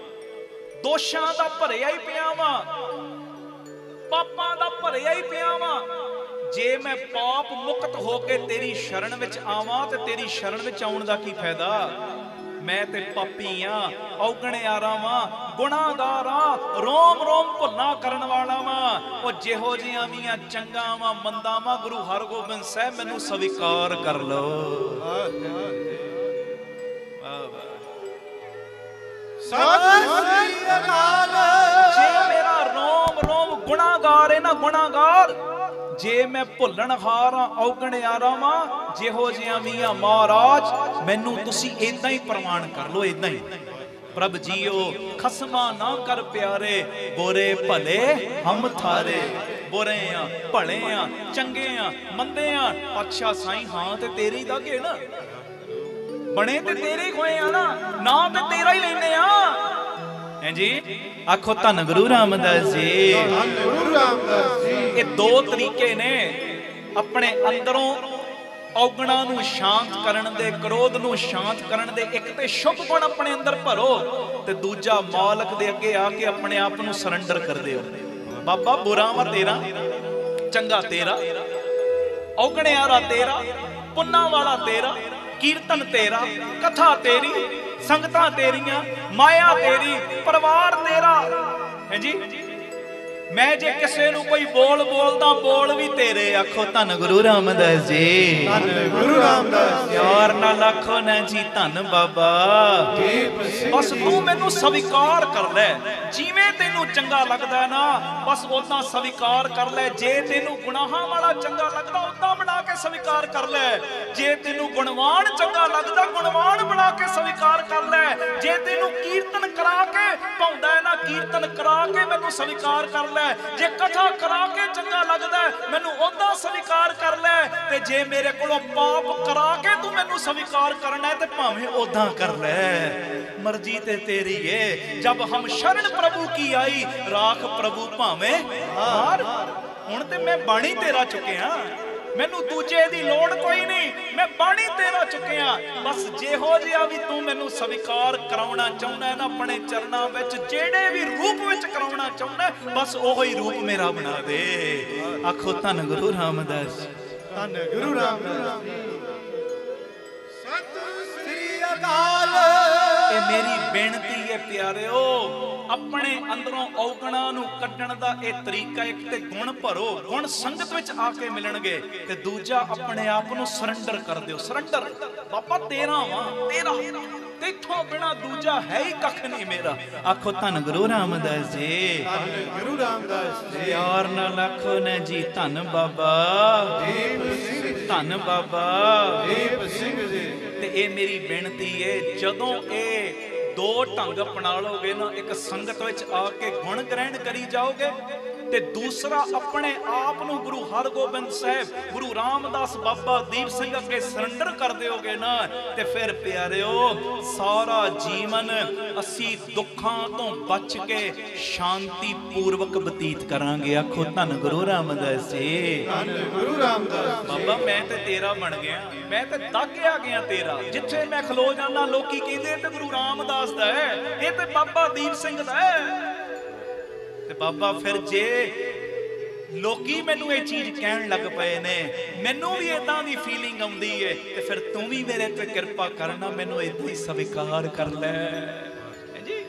ਦੋਸ਼ਾਂ ਦਾ ਭਰਿਆ ਹੀ ਪਿਆ ਵਾਂ, ਪਾਪਾਂ ਦਾ ਭਰਿਆ ਹੀ ਪਿਆ ਵਾਂ। ਜੇ ਮੈਂ ਪਾਪ ਮੁਕਤ ਹੋ ਕੇ ਤੇਰੀ ਸ਼ਰਨ ਵਿੱਚ ਆਵਾਂ ਤੇ ਤੇਰੀ ਸ਼ਰਨ ਵਿੱਚ ਆਉਣ ਦਾ ਕੀ ਫਾਇਦਾ? ਮੈਂ ਤੇ ਪਾਪੀ ਆ, ਔਗਣਿਆਰਾ ਵਾਂ, ਗੁਨਾਹਗਾਰ ਆ, ਰੋਮ ਰੋਮ ਭੁੱਲਾਂ ਕਰਨ ਵਾਲਾ ਵਾਂ। ਉਹ ਜਿਹੋ ਜਿਹੀਆਂ ਵੀ ਆ, ਚੰਗਾ ਵਾਂ, ਮੰਦਾ ਵਾਂ, ਗੁਰੂ ਹਰਗੋਬਿੰਦ ਸਾਹਿਬ ਮੈਨੂੰ ਸਵੀਕਾਰ ਕਰ ਲਓ। ਜੇ ਮੇਰਾ ਰੋਮ ਰੋਮ ਗੁਨਾਹਗਾਰ ਹੈ ਨਾ, ਗੁਨਾਹਗਾਰ, ਜੇ ਮੈਂ ਭੁੱਲਣਹਾਰ ਆ, ਔਗਣਿਆਰਾ ਵਾਂ, ਜਿਹੋ ਜਿਹਾ ਵੀ ਆ ਮਹਾਰਾਜ, ਮੈਨੂੰ ਤੁਸੀਂ ਏਦਾਂ ਹੀ ਪ੍ਰਮਾਣ ਕਰ ਲਓ, ਏਦਾਂ ਹੀ। ਪ੍ਰਭ ਜੀਓ ਖਸਮਾ ਨਾ ਕਰ ਪਿਆਰੇ, ਬੁਰੇ ਭਲੇ ਹਮ ਥਾਰੇ। ਬੁਰੇ ਆ, ਭਲੇ ਆ, ਚੰਗੇ ਆ, ਮੰਦੇ ਆ। ਪਾਤਸ਼ਾਹ ਸਾਈਂ ਹਾਂ ਤੇ ਤੇਰੇ ਹੀ ਦਾਗੇ ਨਾ, ਬਣੇ ਤੇ ਤੇਰੇ ਹੋਏ ਆ ਨਾ, ਨਾ ਤੇ ਤੇਰਾ ਹੀ ਲੈਨੇ ਆ। ਹੈ ਜੀ। ਆਖੋ ਧੰਨ ਗੁਰੂ ਰਾਮਦਾਸ ਜੀ। ਗੁਰੂ ਰਾਮਦਾਸ ਜੀ। ਇਹ ਦੋ ਤਰੀਕੇ ਨੇ ਆਪਣੇ ਅੰਦਰੋਂ ਔਗਣਾ ਨੂੰ ਸ਼ਾਂਤ ਕਰਨ ਦੇ, ਕ੍ਰੋਧ ਨੂੰ ਸ਼ਾਂਤ ਕਰਨ ਦੇ। ਇੱਕ ਤੇ ਸ਼ੁਭ ਗੁਣ ਆਪਣੇ ਅੰਦਰ ਭਰੋ, ਤੇ ਦੂਜਾ ਮਾਲਕ ਦੇ ਅੱਗੇ ਆ ਕੇ ਆਪਣੇ ਆਪ ਨੂੰ ਸਰੈਂਡਰ ਕਰ ਦਿਓ। ਬਾਬਾ ਬੁਰਾ ਵਾ ਤੇਰਾ, ਚੰਗਾ ਤੇਰਾ, ਔਗਣਿਆਰਾ ਤੇਰਾ, ਪੁੰਨਾਂ ਵਾਲਾ ਤੇਰਾ, ਕੀਰਤਨ ਤੇਰਾ, ਕਥਾ ਤੇਰੀ, ਸੰਗਤਾਂ ਤੇਰੀਆਂ, ਮਾਇਆ ਤੇਰੀ, ਪਰਿਵਾਰ ਤੇਰਾ। ਹੈ ਜੀ। ਮੈਂ ਜੇ ਕਿਸੇ ਨੂੰ ਕੋਈ ਬੋਲ ਬੋਲਦਾ, ਬੋਲ ਵੀ ਤੇਰੇ। ਆਖੋ ਧੰਨ ਗੁਰੂ ਰਾਮਦਾਸ ਜੀ। ਧੰਨ ਗੁਰੂ ਰਾਮਦਾਸ। ਯਾਰ ਨਾਲ ਆਖੋ ਨਾ ਜੀ ਧੰਨ ਬਾਬਾ। ਬਸ ਤੂੰ ਮੈਨੂੰ ਸਵੀਕਾਰ ਕਰ ਲੈ, ਜਿਵੇਂ ਤੈਨੂੰ ਚੰਗਾ ਲੱਗਦਾ ਨਾ, ਬਸ ਉਦਾਂ ਸਵੀਕਾਰ ਕਰ ਲੈ। ਜੇ ਤੈਨੂੰ ਗੁਨਾਹਾਂ ਵਾਲਾ ਚੰਗਾ ਲੱਗਦਾ, ਉਦਾਂ ਬਣਾ ਕੇ ਸਵੀਕਾਰ ਕਰ ਲੈ। ਜੇ ਤੈਨੂੰ ਗੁਣਵਾਨ ਚੰਗਾ ਲੱਗਦਾ, ਗੁਣਵਾਨ ਬਣਾ ਕੇ ਸਵੀਕਾਰ ਕਰ ਲੈ। ਜੇ ਤੈਨੂੰ ਕੀਰਤਨ ਕਰਾ ਕੇ ਭਾਉਂਦਾ ਹੈ ਨਾ, ਕੀਰਤਨ ਕਰਾ ਕੇ ਮੈਨੂੰ ਸਵੀਕਾਰ ਕਰ ਲੈ। ਜੇ ਕਥਾ ਕਰਾ ਕੇ ਚੰਗਾ ਲੱਗਦਾ, ਮੈਨੂੰ ਉਹਦਾ ਸਵੀਕਾਰ ਕਰ ਲੈ। ਤੇ ਜੇ ਮੇਰੇ ਕੋਲੋਂ ਪਾਪ ਕਰਾ ਕੇ ਤੂੰ ਮੈਨੂੰ ਸਵੀਕਾਰ ਕਰਨਾ ਹੈ, ਤੇ ਭਾਵੇਂ ਉਹਦਾ ਕਰ ਲੈ। ਮਰਜ਼ੀ ਤੇ ਤੇਰੀ ਏ। ਜਬ ਹਮ ਸ਼ਰਨ ਪ੍ਰਭੂ ਕੀ ਆਈ, ਰਾਖ ਪ੍ਰਭੂ ਭਾਵੇਂ ਹਾਰ। ਹੁਣ ਤੇ ਮੈਂ ਬਾਣੀ ਤੇਰਾ ਚੁੱਕਿਆ, मैनू दूजे दी लोड़ कोई नहीं, मैं बाणी तेरा चुकिया। बस जेहो जिहा भी तू मैनू स्वीकार कराउणा चाहुंदा है ना अपने चरणां विच, जेड़े भी रूप विच कराउणा चाहुंदा है, बस ओही रूप मेरा बना दे। आखो धन गुरु रामदास, धन गुरु रामदास। सतਿ ਸ੍ਰੀ ਅਕਾਲ। ये मेरी बेनती है प्यारिओ, अपने अंदरों औगणा नूं कड्ढण दा ये तरीका, एक ते गुण भरो, गुण संगत विच आके मिलणगे, ते दूजा अपने आप नूं सरैंडर कर दिओ। सरैंडर बाबा तेरा वां, तेरा, तेथों बिना दूजा है ही कख नहीं मेरा। आखो धन गुरु रामदास जी, धन गुरु रामदास जी। प्यार नाल आखो ने जी धन बाबा दीप सिंह, धन बाबा दीप सिंह जी। ते ये मेरी बेनती है, जदों ये दो ढंग अपना लोगे ना, एक संगत विच आके गुण ग्रहण करी जाओगे, ते दूसरा अपने आप नूं गुरु हरगोबिंद साहिब, गुरु रामदास बाबा दीप सिंह अगे सरैंडर कर दोगे ना, ते फिर प्यारिओ सारा जीवन असी दुखां तो बच के शांति पूर्वक बतीत करांगे। आखो धन गुरु रामदास जी, धन गुरु रामदास जी। बाबा मैं ते तेरा बन गया, मैं ते दागिया गया तेरा। जिथे मैं खलो जाना लोकी कहंदे ते गुरु रामदास दा है, ये ते बाबा दीप सिंह दा है। ते बाबा फिर जे लोकी मैनू ये चीज कहन लग पे ने, मैनू भी इदां दी फीलिंग आउंदी है, ते फिर तू भी मेरे ते किरपा करना, मैनू इदां ही स्वीकार कर ले जी।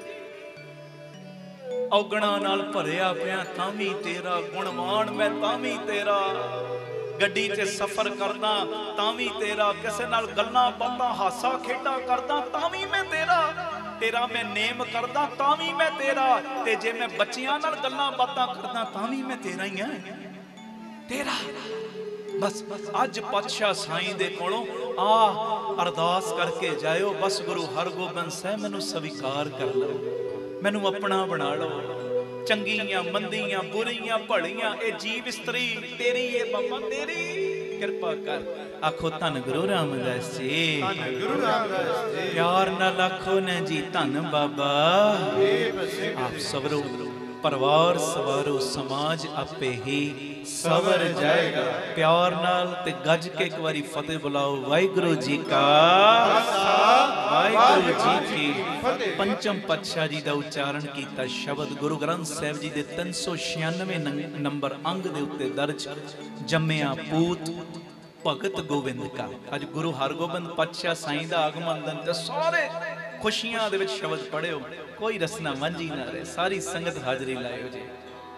औगणा नाल भरिया पिया तां भी तेरा, गुणवान मैं तां भी तेरा, गड्डी च सफर करदा तां भी तेरा, किसे नाल गल्लां बातां हासा खेडा करदा तां भी मैं तेरा, तेरा मैं नेम करदा तां भी मैं तेरा, ते जे मैं बच्चियां नाल गल्लां बातां करदा तां भी मैं तेरा ही हां, तेरा। बस अज पातशाह साईं दे कोलों आ अरदास करके जाओ, बस गुरु हरगोबिंद साहिब मैनू स्वीकार कर लो, मैनू अपना बना लो। चंगियां मंदियां बुरियां भलियां ए जीव स्त्री तेरी है बाबा, तेरी किरपा कर। आखो धन गुरु रामदास जी, धन गुरु रामदास जी। प्यार नाल आखो ने जी धन बाबा दीप सिंह। आप सबरो परिवार सवारो, समाज आपे ही सवर जाएगा। प्यार नाल ते गज के एक बारी फतेह बुलाओ। वाहिगुरु जी का वाहिगुरु जी की। पंचम पातशाह जी का उच्चारण किया शब्द गुरु ग्रंथ साहिब जी के तीन सौ छियानवे नंबर अंग के उत्ते दर्ज, जम्मिया पूत भगत गोविंद का। अज गुरु हरगोबिंद पातशाह साईं का आगमन दिन ते सारे खुशियां दे विच शब्द पढ़ियो, कोई रसना मंझी ना रहे, सारी संगत हाजरी लाओ जी।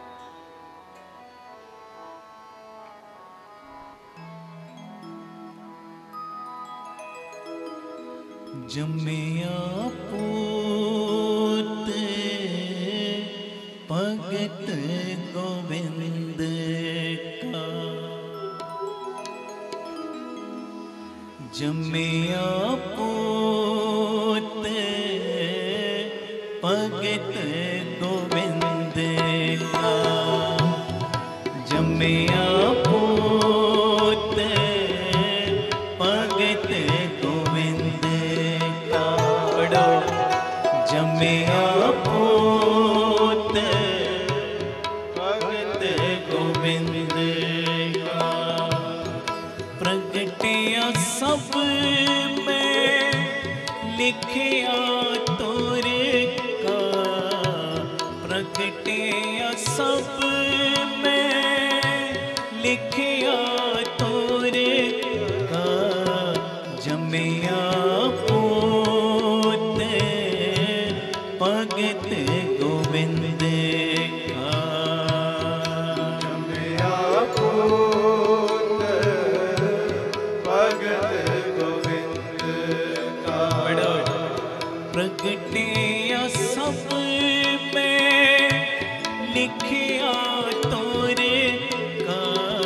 जम्मिया पूत भगत गोविंद का, जम्मिया पूत भगत गोविंद का, जम्मिया पूत भगत गोविंद का। पढ़ो जम्मिया पूत भगत गोविंद का, प्रगटिया सब में लिखिया तोरे का, प्रगटिया सब में लिखिया तोरे का, जम्मिया पूत भगत गोविंद का, जम्मिया पूत भगत गोविंद का। प्रगटिया सब में लिखिया तोरे का,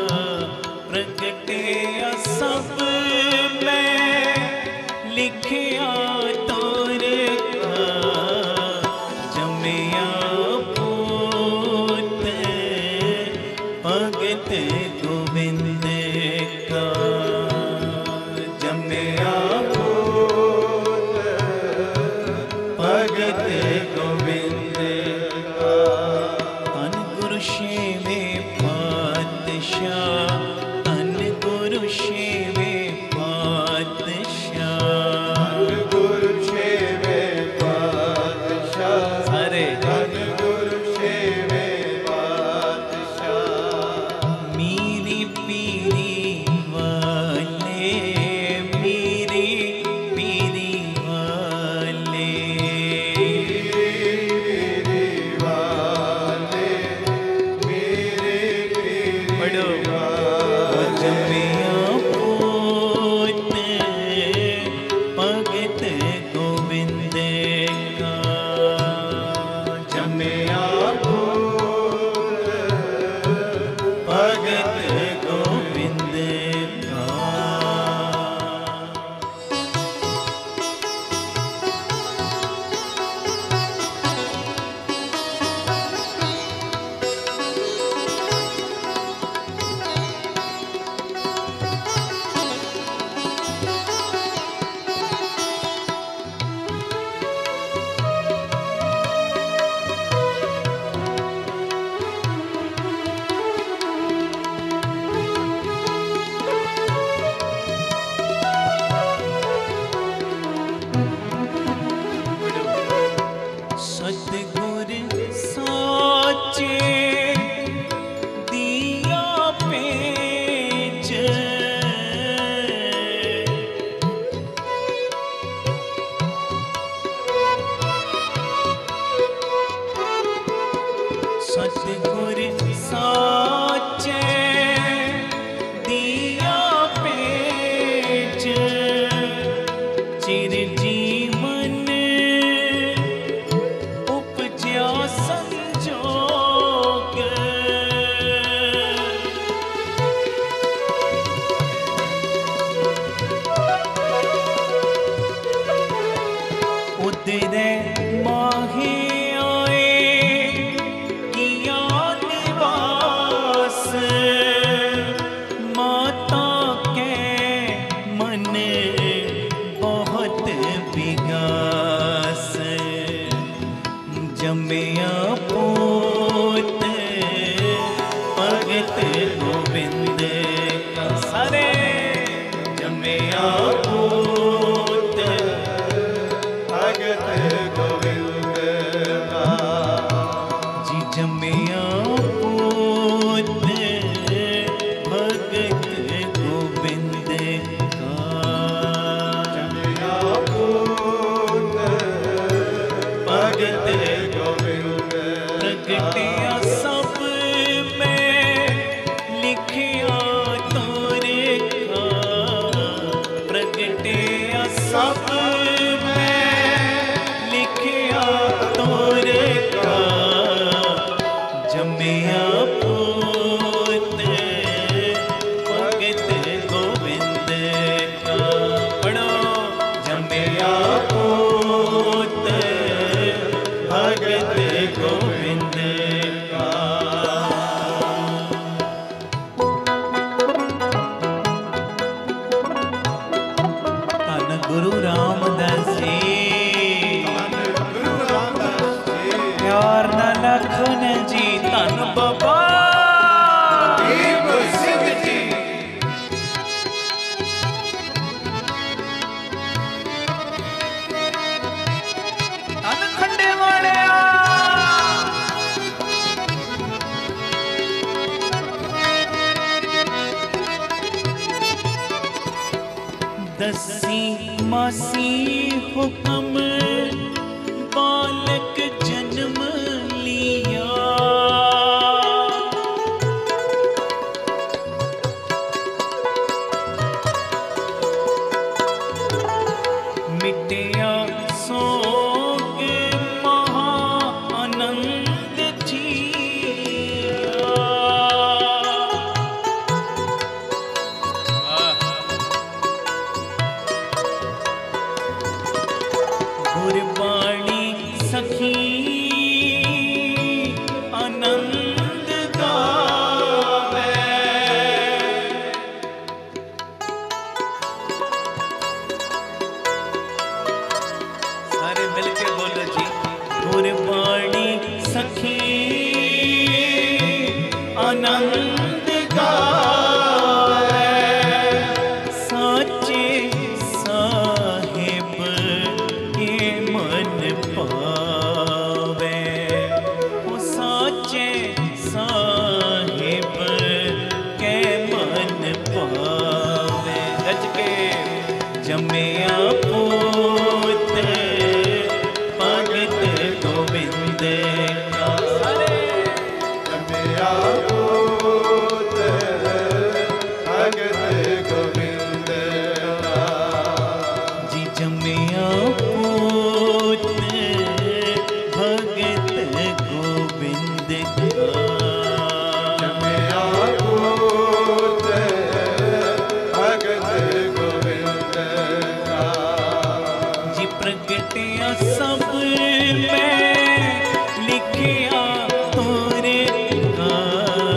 प्रगटिया सब में लिखिया तोरे का, जम्मिया पूत भगत गोविंद का, जम्मिया पूत भगत गोविंद का। धन गुरु छेवें पातशाह, धन जमिया पूत भगत गोविंद का। पढ़ो जमिया पूत भगत गोविंद का। धन गुरु रामदास जी, प्यार न लखन जी, धन बाबा दीप सिंह जी। ਧਨ ਖੰਡੇ ਵਾਲਿਆ दसी मासी हुक्म बालक जन्म लिया। मिटिया सोग महा आनंद जिया। गुरबाणी सखी आनंद गावे। सारे मिलके बोलो जी। गुरबाणी सखी आनंद गावे। साचे साहिब के मन पावे। ओ साचे साहिब के मन पावे। गज के जमिया पूत भगत गोविंद का। जमिया पूत भगत गोविंद का। जी जमिया पूत भगत गोविंद का। जमिया पूत भगत गोविंद का। जी प्रगटिया सब में लिखिया तोरे गावे।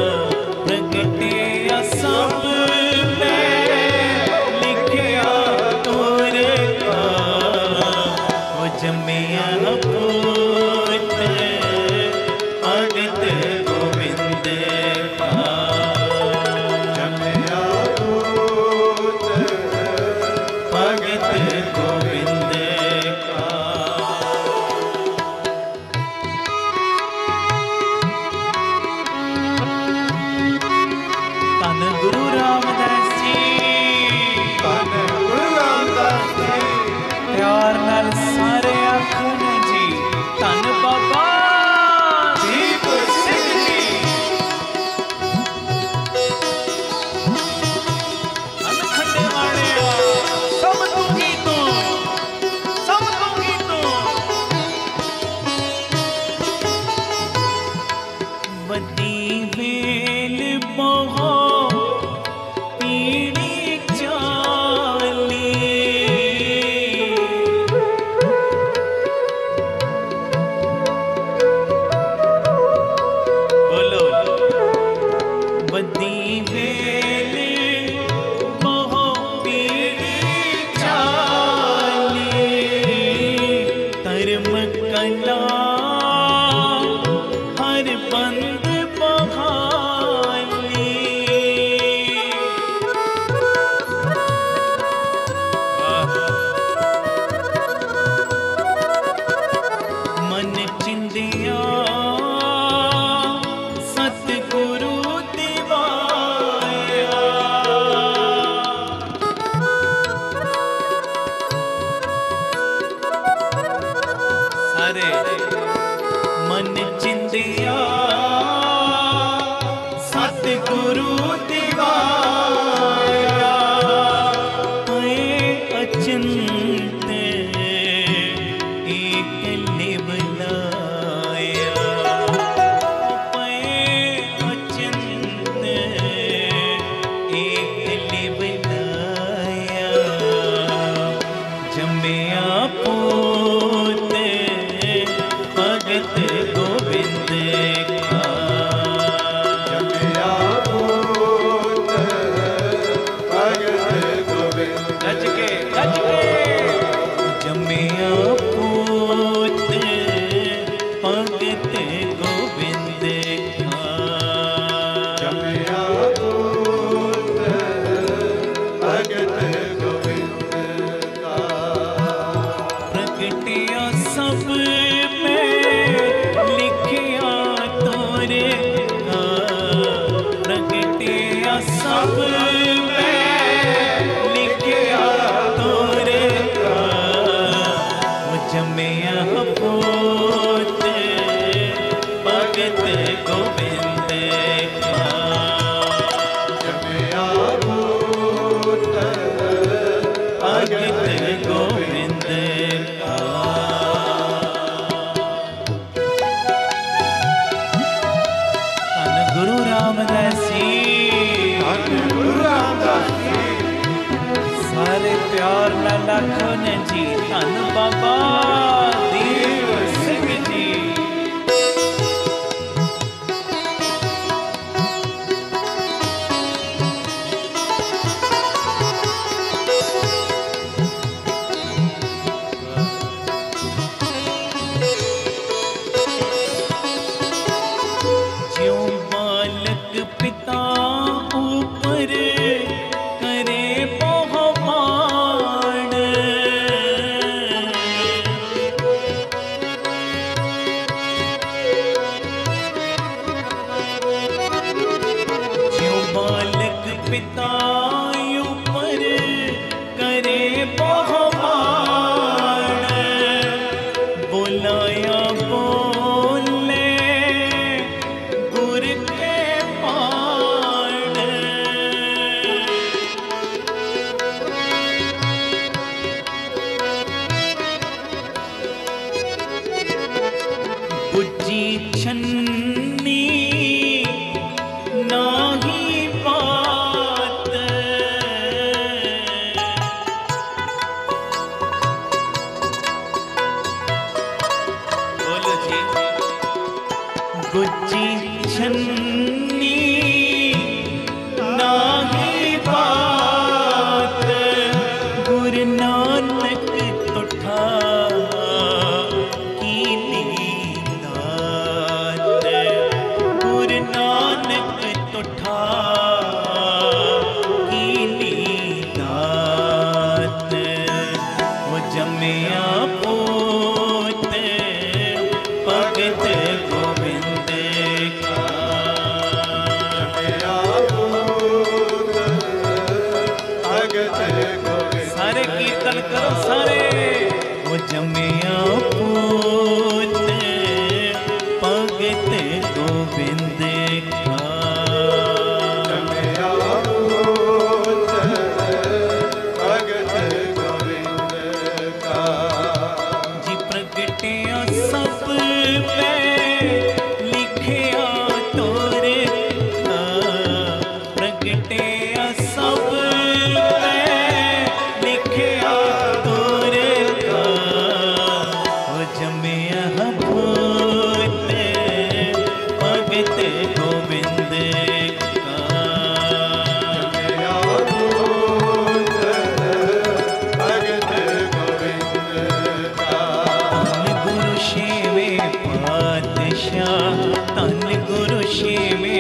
सब में लिखिया तोर का, वो जमिया पूत भगत गोविंद का, जमिया पूत भगत गोविंद का। धन गुरु रामदास जी, धन गुरु रामदास जी, सारे प्यार नाल आखो ने जी, धन बाबा दीप सिंह जी। ज्यों बालक पिता ऊपर करे बहुमान, ज्यों बालक पिता ऊपर करे बहुमान, बुलाया बोले गुर के पाण, बुझी छन्नी नाही बात, बोलो जी। गुज्जी छन्नी नाही बात, गुरु नानक तुठा कीनी दात, गुरु नानक तुठा कीनी दात, वो जमिया पूत भगत गोविंद का, जमिया पूत भगत गोविंद। सारे कीर्तन करो सारे। वो जमिया पूत भगत गोविंद का, जमिया पूत भगत गोविंद का। जी प्रगटिया सब पे लिखिया तोर का, प्रगटिया सब पे लिखिया तोर का, वो जमिया भूत भगत गोविंद का, जमिया पूत भगत गोविंद का। धन गुरु शेवे पातशाह, धन गुरु शेवे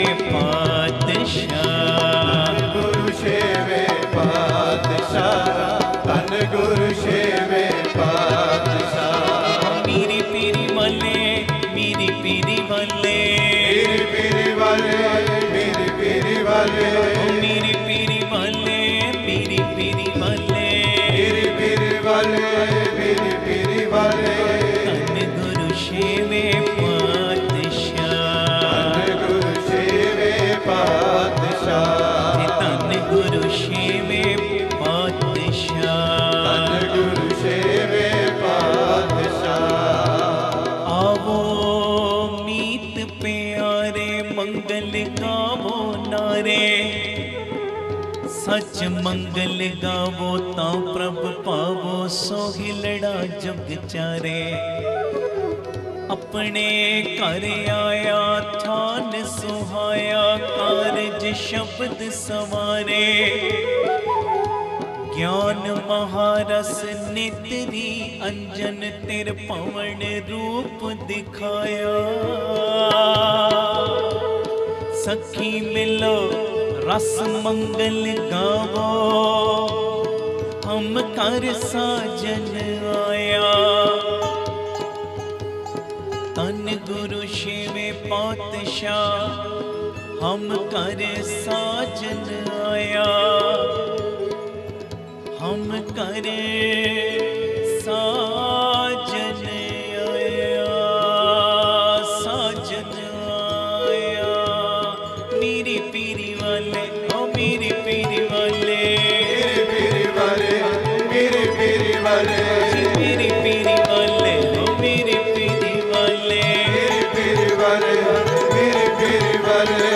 पातशाह, गुरु शेवे पातशाह, धन गुरु शेवे पातशाह। मेरी पीरी वाले, मेरी पीरी वाले, मेरी पीरी वाले, मेरी पीरी वाले, ओ मेरी पीरी वाले, मेरी पीरी वाले, मेरी पीरी वाले, मेरी पीरी वाले। धन गुरु शेवे पातशाह, धन गुरु शेवे पातशाह, धन गुरु शेवे पातशाह। धन गुरु शेवे पातशाह। आवो मीत प्यारे मंगल गावो नारे, सच मंगल गावो ता प्रभ पावो, सोहिलड़ा जुग चारे। अपने घर आया थान सुहाया, कारज शब्द सवारे। ज्ञान महारस नितरी अंजन तिर पवन रूप दिखाया। सखी मिलो रस मंगल गावो, हम कर साजन आया। तन गुरु शिवे पातशाह हम कर साजन आया, हम कर साजन आया, साजन आया। मेरी पीरी वाले ओ मेरी पीरी वाले, मेरे पीरी वाले, मेरे पीरी वाले, मेरी पीरी वाले ओ मेरी पीरी वाले, मेरे पीरी वाले, मेरे पीरी वाले।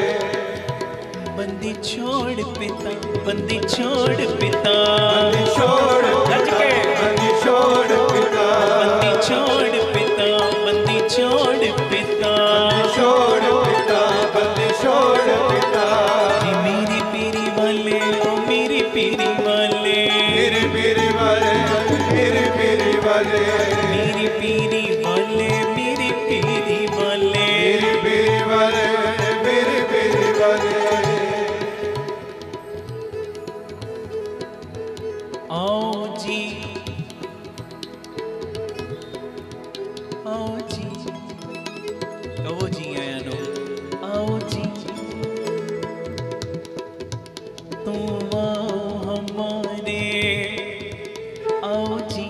बंदी छोड़ पिता, बंदी छोड़ पिता, बंदी छोड़ गज के बंदी छोड़ पिता, बंदी छोड़ पिता, बंदी छोड़ पिता, छोड़ पिता, बंदी छोड़ पिता। जी मेरी पीरी वाले ओ मेरी पीरी वाले, मेरे पीरी वाले, मेरे पीरी वाले, मेरी पीरी वाले, मेरी पीरी वाले, मेरे पीरी वाले, मेरे पीरी वाले। आओ जी, आओ जी, कहो जी आया नो, आओ जी, तुम आओ हमारे, आओ जी,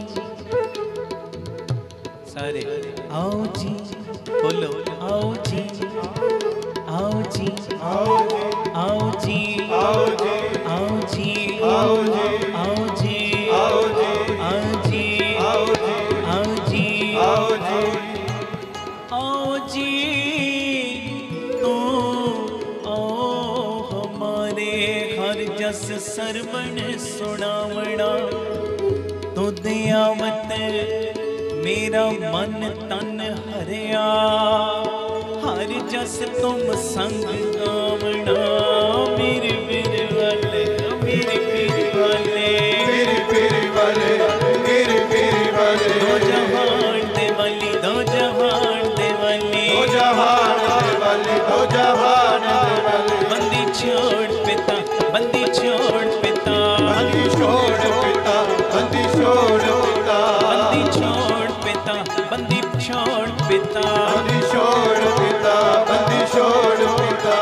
सारे आओ जी, बोलो आओ जी, आओ जी, आओ जी, आओ जी, आओ जी, आओ जी, आओ जी, आओ जी, आओ जी, आओ जी, आओ जी, आओ जी, आओ जी। आओ जी, तो आओ हमारे हर जस सरवण सुनावना, तो दयावत मेरा मन तन हरिया, हर जस तुम संग गावना। मेरे मेरे वाले मेरे पीर वाले, मेरे पीरी वाले, मेरे पीरी वाले, दो जहान दे वाली, दो जहान दे वाली, दो जहान वाले, दो जहान वाले। बंदी छोड़ पिता, बंदी छोड़ पिता, बंदी छोड़ पिता, बंदी छोड़ पिता, बंदी छोड़ पिता, बंदी छोड़ पिता, बंदी छोड़ पिता, बंदी छोड़ पिता।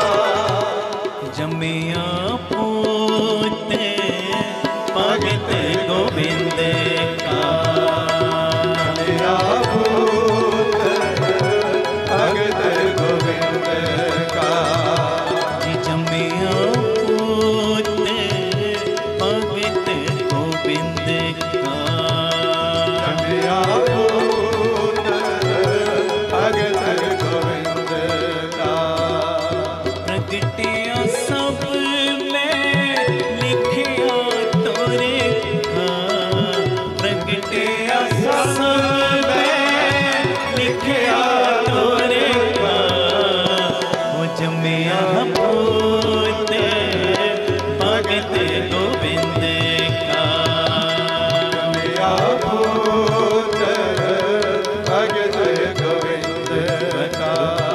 जमिया पूत भगत गोविंद का, मेरा भूत भगत गोविंद का, जी जमिया पूत भगत गोविंद का, मेरा भूत भगत गोविंद का। प्रगटिया सब में लिखिया तोरे का, प्रगटिया सब में लिखिया तोरे का, वो जमिया पूत भगत गोविंद का, मेरा भूत भगत गोविंद का।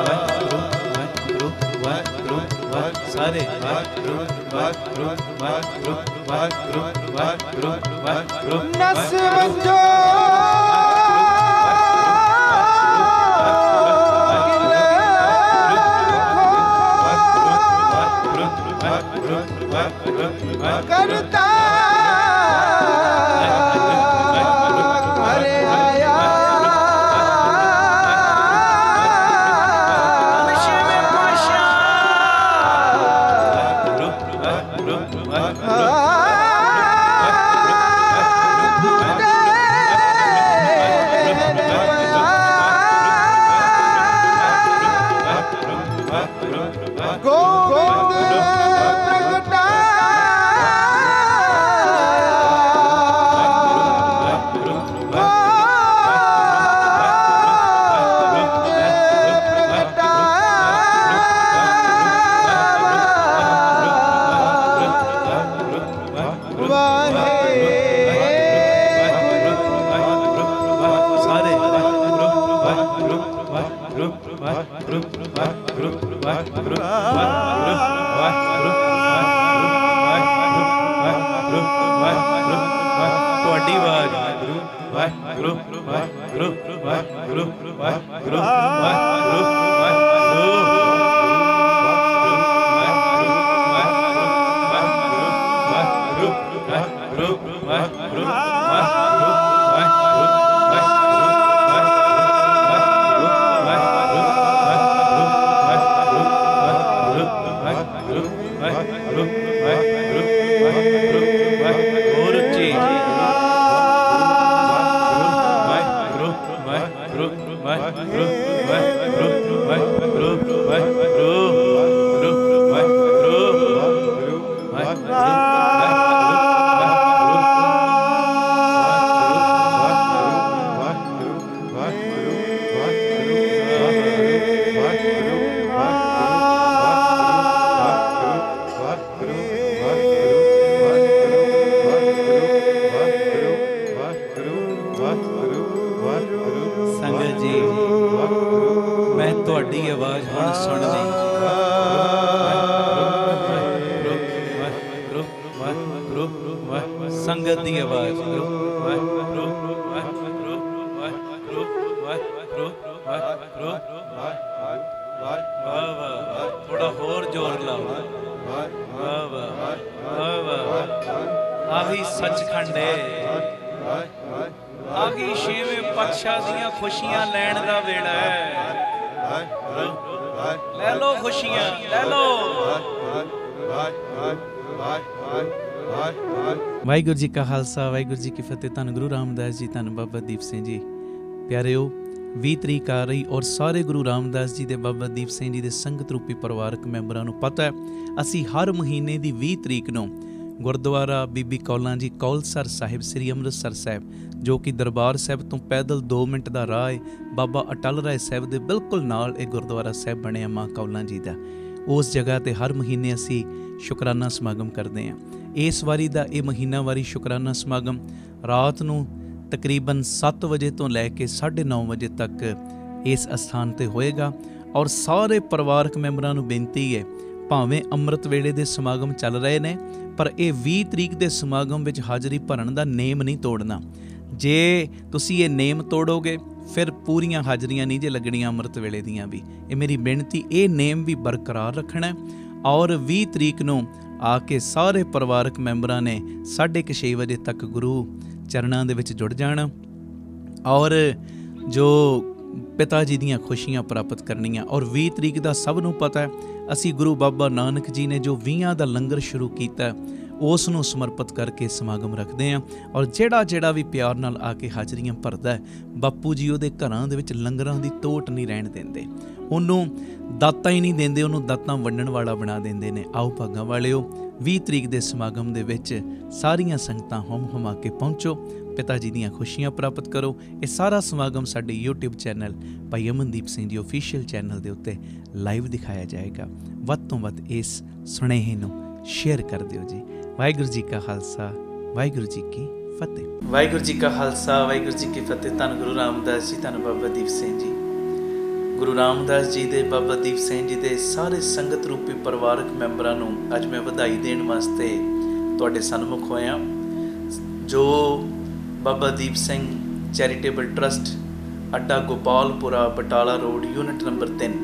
सारे नस वंजो करता अरे आया गोविंद प्रगटा ਤੁਹਾਡੀ ਆਵਾਜ਼ ਵਾਹਿਗੁਰੂ ਵਾਹਿਗੁਰੂ ਵਾਹਿਗੁਰੂ ਵਾਹਿਗੁਰੂ ਵਾਹਿਗੁਰੂ ਵਾਹਿਗੁਰੂ ਸੰਗਤ ਦੀ ਆਵਾਜ਼ ਗੁਰੂ ਵਾਹਿਗੁਰੂ ਵਾਹਿਗੁਰੂ ਵਾਹਿਗੁਰੂ ਵਾਹਿਗੁਰੂ ਵਾਹਿਗੁਰੂ ਵਾਹ ਵਾਹ ਥੋੜਾ ਹੋਰ ਜ਼ੋਰ ਲਾਓ ਵਾਹ ਵਾਹ ਵਾਹ ਵਾਹ ਆਹੀ ਸੱਚਖੰਡ ਹੈ ਆਹੀ ਛੇਵੇਂ ਪਾਤਸ਼ਾਹ ਦੀਆਂ ਖੁਸ਼ੀਆਂ ਲੈਣ ਦਾ ਵੇਲਾ ਹੈ ਲੈ ਲਓ ਖੁਸ਼ੀਆਂ ਲੈ ਲਓ ਵਾਹਿਗੁਰੂ ਜੀ ਕਾ ਖਾਲਸਾ ਵਾਹਿਗੁਰੂ ਜੀ ਕੀ ਫਤਿਹ। ਧੰਨ ਗੁਰੂ ਰਾਮਦਾਸ ਜੀ, ਧੰਨ ਬਾਬਾ ਦੀਪ ਸਿੰਘ ਜੀ। ਪਿਆਰਿਓ, ਵੀਹ ਤਰੀਕ ਆ ਰਹੀ ਔਰ ਸਾਰੇ ਗੁਰੂ ਰਾਮਦਾਸ ਜੀ ਦੇ ਬਾਬਾ ਦੀਪ ਸਿੰਘ ਜੀ ਦੇ ਸੰਗਤ ਰੂਪੀ ਪਰਿਵਾਰਕ ਮੈਂਬਰਾਂ ਨੂੰ ਪਤਾ ਹੈ ਅਸੀਂ ਹਰ ਮਹੀਨੇ ਦੀ ਵੀਹ ਤਰੀਕ ਨੂੰ ਗੁਰਦੁਆਰਾ ਬੀਬੀ ਕੌਲਾਂ ਜੀ ਕੌਲਸਰ ਸਾਹਿਬ ਸ੍ਰੀ ਅੰਮ੍ਰਿਤਸਰ ਸਾਹਿਬ, ਜੋ ਕਿ ਦਰਬਾਰ ਸਾਹਿਬ ਤੋਂ ਪੈਦਲ ਦੋ ਮਿੰਟ ਦਾ ਰਾਹ ਹੈ, ਬਾਬਾ ਅਟਲ ਰਾਏ ਸਾਹਿਬ ਦੇ ਬਿਲਕੁਲ ਨਾਲ ਇਹ ਗੁਰਦੁਆਰਾ ਸਾਹਿਬ ਬਣਿਆ ਮਾਂ ਕੌਲਾਂ ਜੀ ਦਾ। ਉਸ ਜਗ੍ਹਾ 'ਤੇ ਹਰ ਮਹੀਨੇ ਅਸੀਂ ਸ਼ੁਕਰਾਨਾ ਸਮਾਗਮ ਕਰਦੇ ਹਾਂ। ਇਸ ਵਾਰੀ ਦਾ ਇਹ ਮਹੀਨਾਵਾਰੀ ਸ਼ੁਕਰਾਨਾ ਸਮਾਗਮ ਰਾਤ ਨੂੰ ਤਕਰੀਬਨ ਸੱਤ ਵਜੇ ਤੋਂ ਲੈ ਕੇ ਸਾਢੇ ਨੌ ਵਜੇ ਤੱਕ ਇਸ ਅਸਥਾਨ 'ਤੇ ਹੋਏਗਾ। ਔਰ ਸਾਰੇ ਪਰਿਵਾਰਕ ਮੈਂਬਰਾਂ ਨੂੰ ਬੇਨਤੀ ਹੈ, ਭਾਵੇਂ ਅੰਮ੍ਰਿਤ ਵੇਲੇ ਦੇ ਸਮਾਗਮ ਚੱਲ ਰਹੇ ਨੇ, ਪਰ ਇਹ ਵੀਹ ਤਰੀਕ ਦੇ ਸਮਾਗਮ ਵਿੱਚ ਹਾਜ਼ਰੀ ਭਰਨ ਦਾ ਨੇਮ ਨਹੀਂ ਤੋੜਨਾ। ਜੇ ਤੁਸੀਂ ਇਹ ਨੇਮ ਤੋੜੋਗੇ ਫਿਰ ਪੂਰੀਆਂ ਹਾਜ਼ਰੀਆਂ ਨਹੀਂ ਜੇ ਲੱਗਣੀਆਂ ਅੰਮ੍ਰਿਤ ਵੇਲੇ ਦੀਆਂ ਵੀ। ਇਹ ਮੇਰੀ ਬੇਨਤੀ, ਇਹ ਨੇਮ ਵੀ ਬਰਕਰਾਰ ਰੱਖਣਾ। ਔਰ ਵੀਹ ਤਰੀਕ ਨੂੰ ਆ ਕੇ ਸਾਰੇ ਪਰਿਵਾਰਕ ਮੈਂਬਰਾਂ ਨੇ ਸਾਢੇ ਕੁ ਛੇ ਵਜੇ ਤੱਕ ਗੁਰੂ ਚਰਨਾਂ ਦੇ ਵਿੱਚ ਜੁੜ ਜਾਣਾ ਔਰ ਜੋ ਪਿਤਾ ਜੀ ਦੀਆਂ ਖੁਸ਼ੀਆਂ ਪ੍ਰਾਪਤ ਕਰਨੀਆਂ। ਔਰ ਵੀਹ ਤਰੀਕ ਦਾ ਸਭ ਨੂੰ ਪਤਾ ਹੈ ਅਸੀਂ ਗੁਰੂ ਬਾਬਾ ਨਾਨਕ ਜੀ ਨੇ ਜੋ ਵੀਹਾਂ ਦਾ ਲੰਗਰ ਸ਼ੁਰੂ ਕੀਤਾ ਉਸ ਨੂੰ ਸਮਰਪਿਤ ਕਰਕੇ ਸਮਾਗਮ ਰੱਖਦੇ ਹਾਂ। ਔਰ ਜਿਹੜਾ ਜਿਹੜਾ ਵੀ ਪਿਆਰ ਨਾਲ ਆ ਕੇ ਹਾਜ਼ਰੀਆਂ ਭਰਦਾ, ਬਾਪੂ ਜੀ ਉਹਦੇ ਘਰਾਂ ਦੇ ਵਿੱਚ ਲੰਗਰਾਂ ਦੀ ਤੋਟ ਨਹੀਂ ਰਹਿਣ ਦਿੰਦੇ, ਉਹਨੂੰ ਦਾਤਾਂ ਹੀ ਨਹੀਂ ਦਿੰਦੇ, ਉਹਨੂੰ ਦਾਤਾਂ ਵੰਡਣ ਵਾਲਾ ਬਣਾ ਦਿੰਦੇ ਨੇ। ਆਓ ਭਾਗਾਂ ਵਾਲਿਓ, ਵੀਹ ਤਰੀਕ ਦੇ ਸਮਾਗਮ ਦੇ ਵਿੱਚ ਸਾਰੀਆਂ ਸੰਗਤਾਂ ਹਮ ਹਮਾ ਕੇ ਪਹੁੰਚੋ, ਪਿਤਾ ਜੀ ਦੀਆਂ ਖੁਸ਼ੀਆਂ ਪ੍ਰਾਪਤ ਕਰੋ। ਇਹ ਸਾਰਾ ਸਮਾਗਮ ਸਾਡੇ YouTube ਚੈਨਲ ਭਾਈ ਅਮਨਦੀਪ ਸਿੰਘ ਜੀ ਆਫੀਸ਼ੀਅਲ ਚੈਨਲ ਦੇ ਉੱਤੇ ਲਾਈਵ ਦਿਖਾਇਆ ਜਾਏਗਾ। ਵੱਧ ਤੋਂ ਵੱਧ ਇਸ ਸੁਨੇਹੇ ਨੂੰ ਸ਼ੇਅਰ ਕਰ ਦਿਓ ਜੀ। ਵਾਹਿਗੁਰੂ ਜੀ ਕਾ ਖਾਲਸਾ ਵਾਹਿਗੁਰੂ ਜੀ ਕੀ ਫਤਿਹ। ਵਾਹਿਗੁਰੂ ਜੀ ਕਾ ਖਾਲਸਾ ਵਾਹਿਗੁਰੂ ਜੀ ਕੀ ਫਤਿਹ। ਧੰਨ ਗੁਰੂ ਰਾਮਦਾਸ ਜੀ, ਧੰਨ ਬਾਬਾ ਦੀਪ ਸਿੰਘ ਜੀ। ਗੁਰੂ ਰਾਮਦਾਸ ਜੀ ਦੇ, ਬਾਬਾ ਦੀਪ ਸਿੰਘ ਜੀ ਦੇ ਸਾਰੇ ਸੰਗਤ ਰੂਪੀ ਪਰਿਵਾਰਕ ਮੈਂਬਰਾਂ ਨੂੰ ਅੱਜ ਮੈਂ ਵਧਾਈ ਦੇਣ ਵਾਸਤੇ ਤੁਹਾਡੇ ਸਨਮੁਖ ਹੋਇਆ। ਜੋ ਬਾਬਾ ਦੀਪ ਸਿੰਘ ਚੈਰੀਟੇਬਲ ਟਰਸਟ, ਅੱਡਾ Gopalpura, Batala road, unit number ਤਿੰਨ,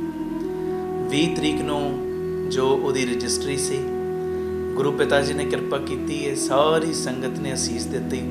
ਵੀਹ ਤਰੀਕ ਨੂੰ ਜੋ ਉਹਦੀ ਰਜਿਸਟਰੀ ਸੀ, ਗੁਰੂ ਪਿਤਾ ਜੀ ਨੇ ਕਿਰਪਾ ਕੀਤੀ ਹੈ, ਸਾਰੀ ਸੰਗਤ ਨੇ ਅਸੀਸ ਦਿੱਤੀ।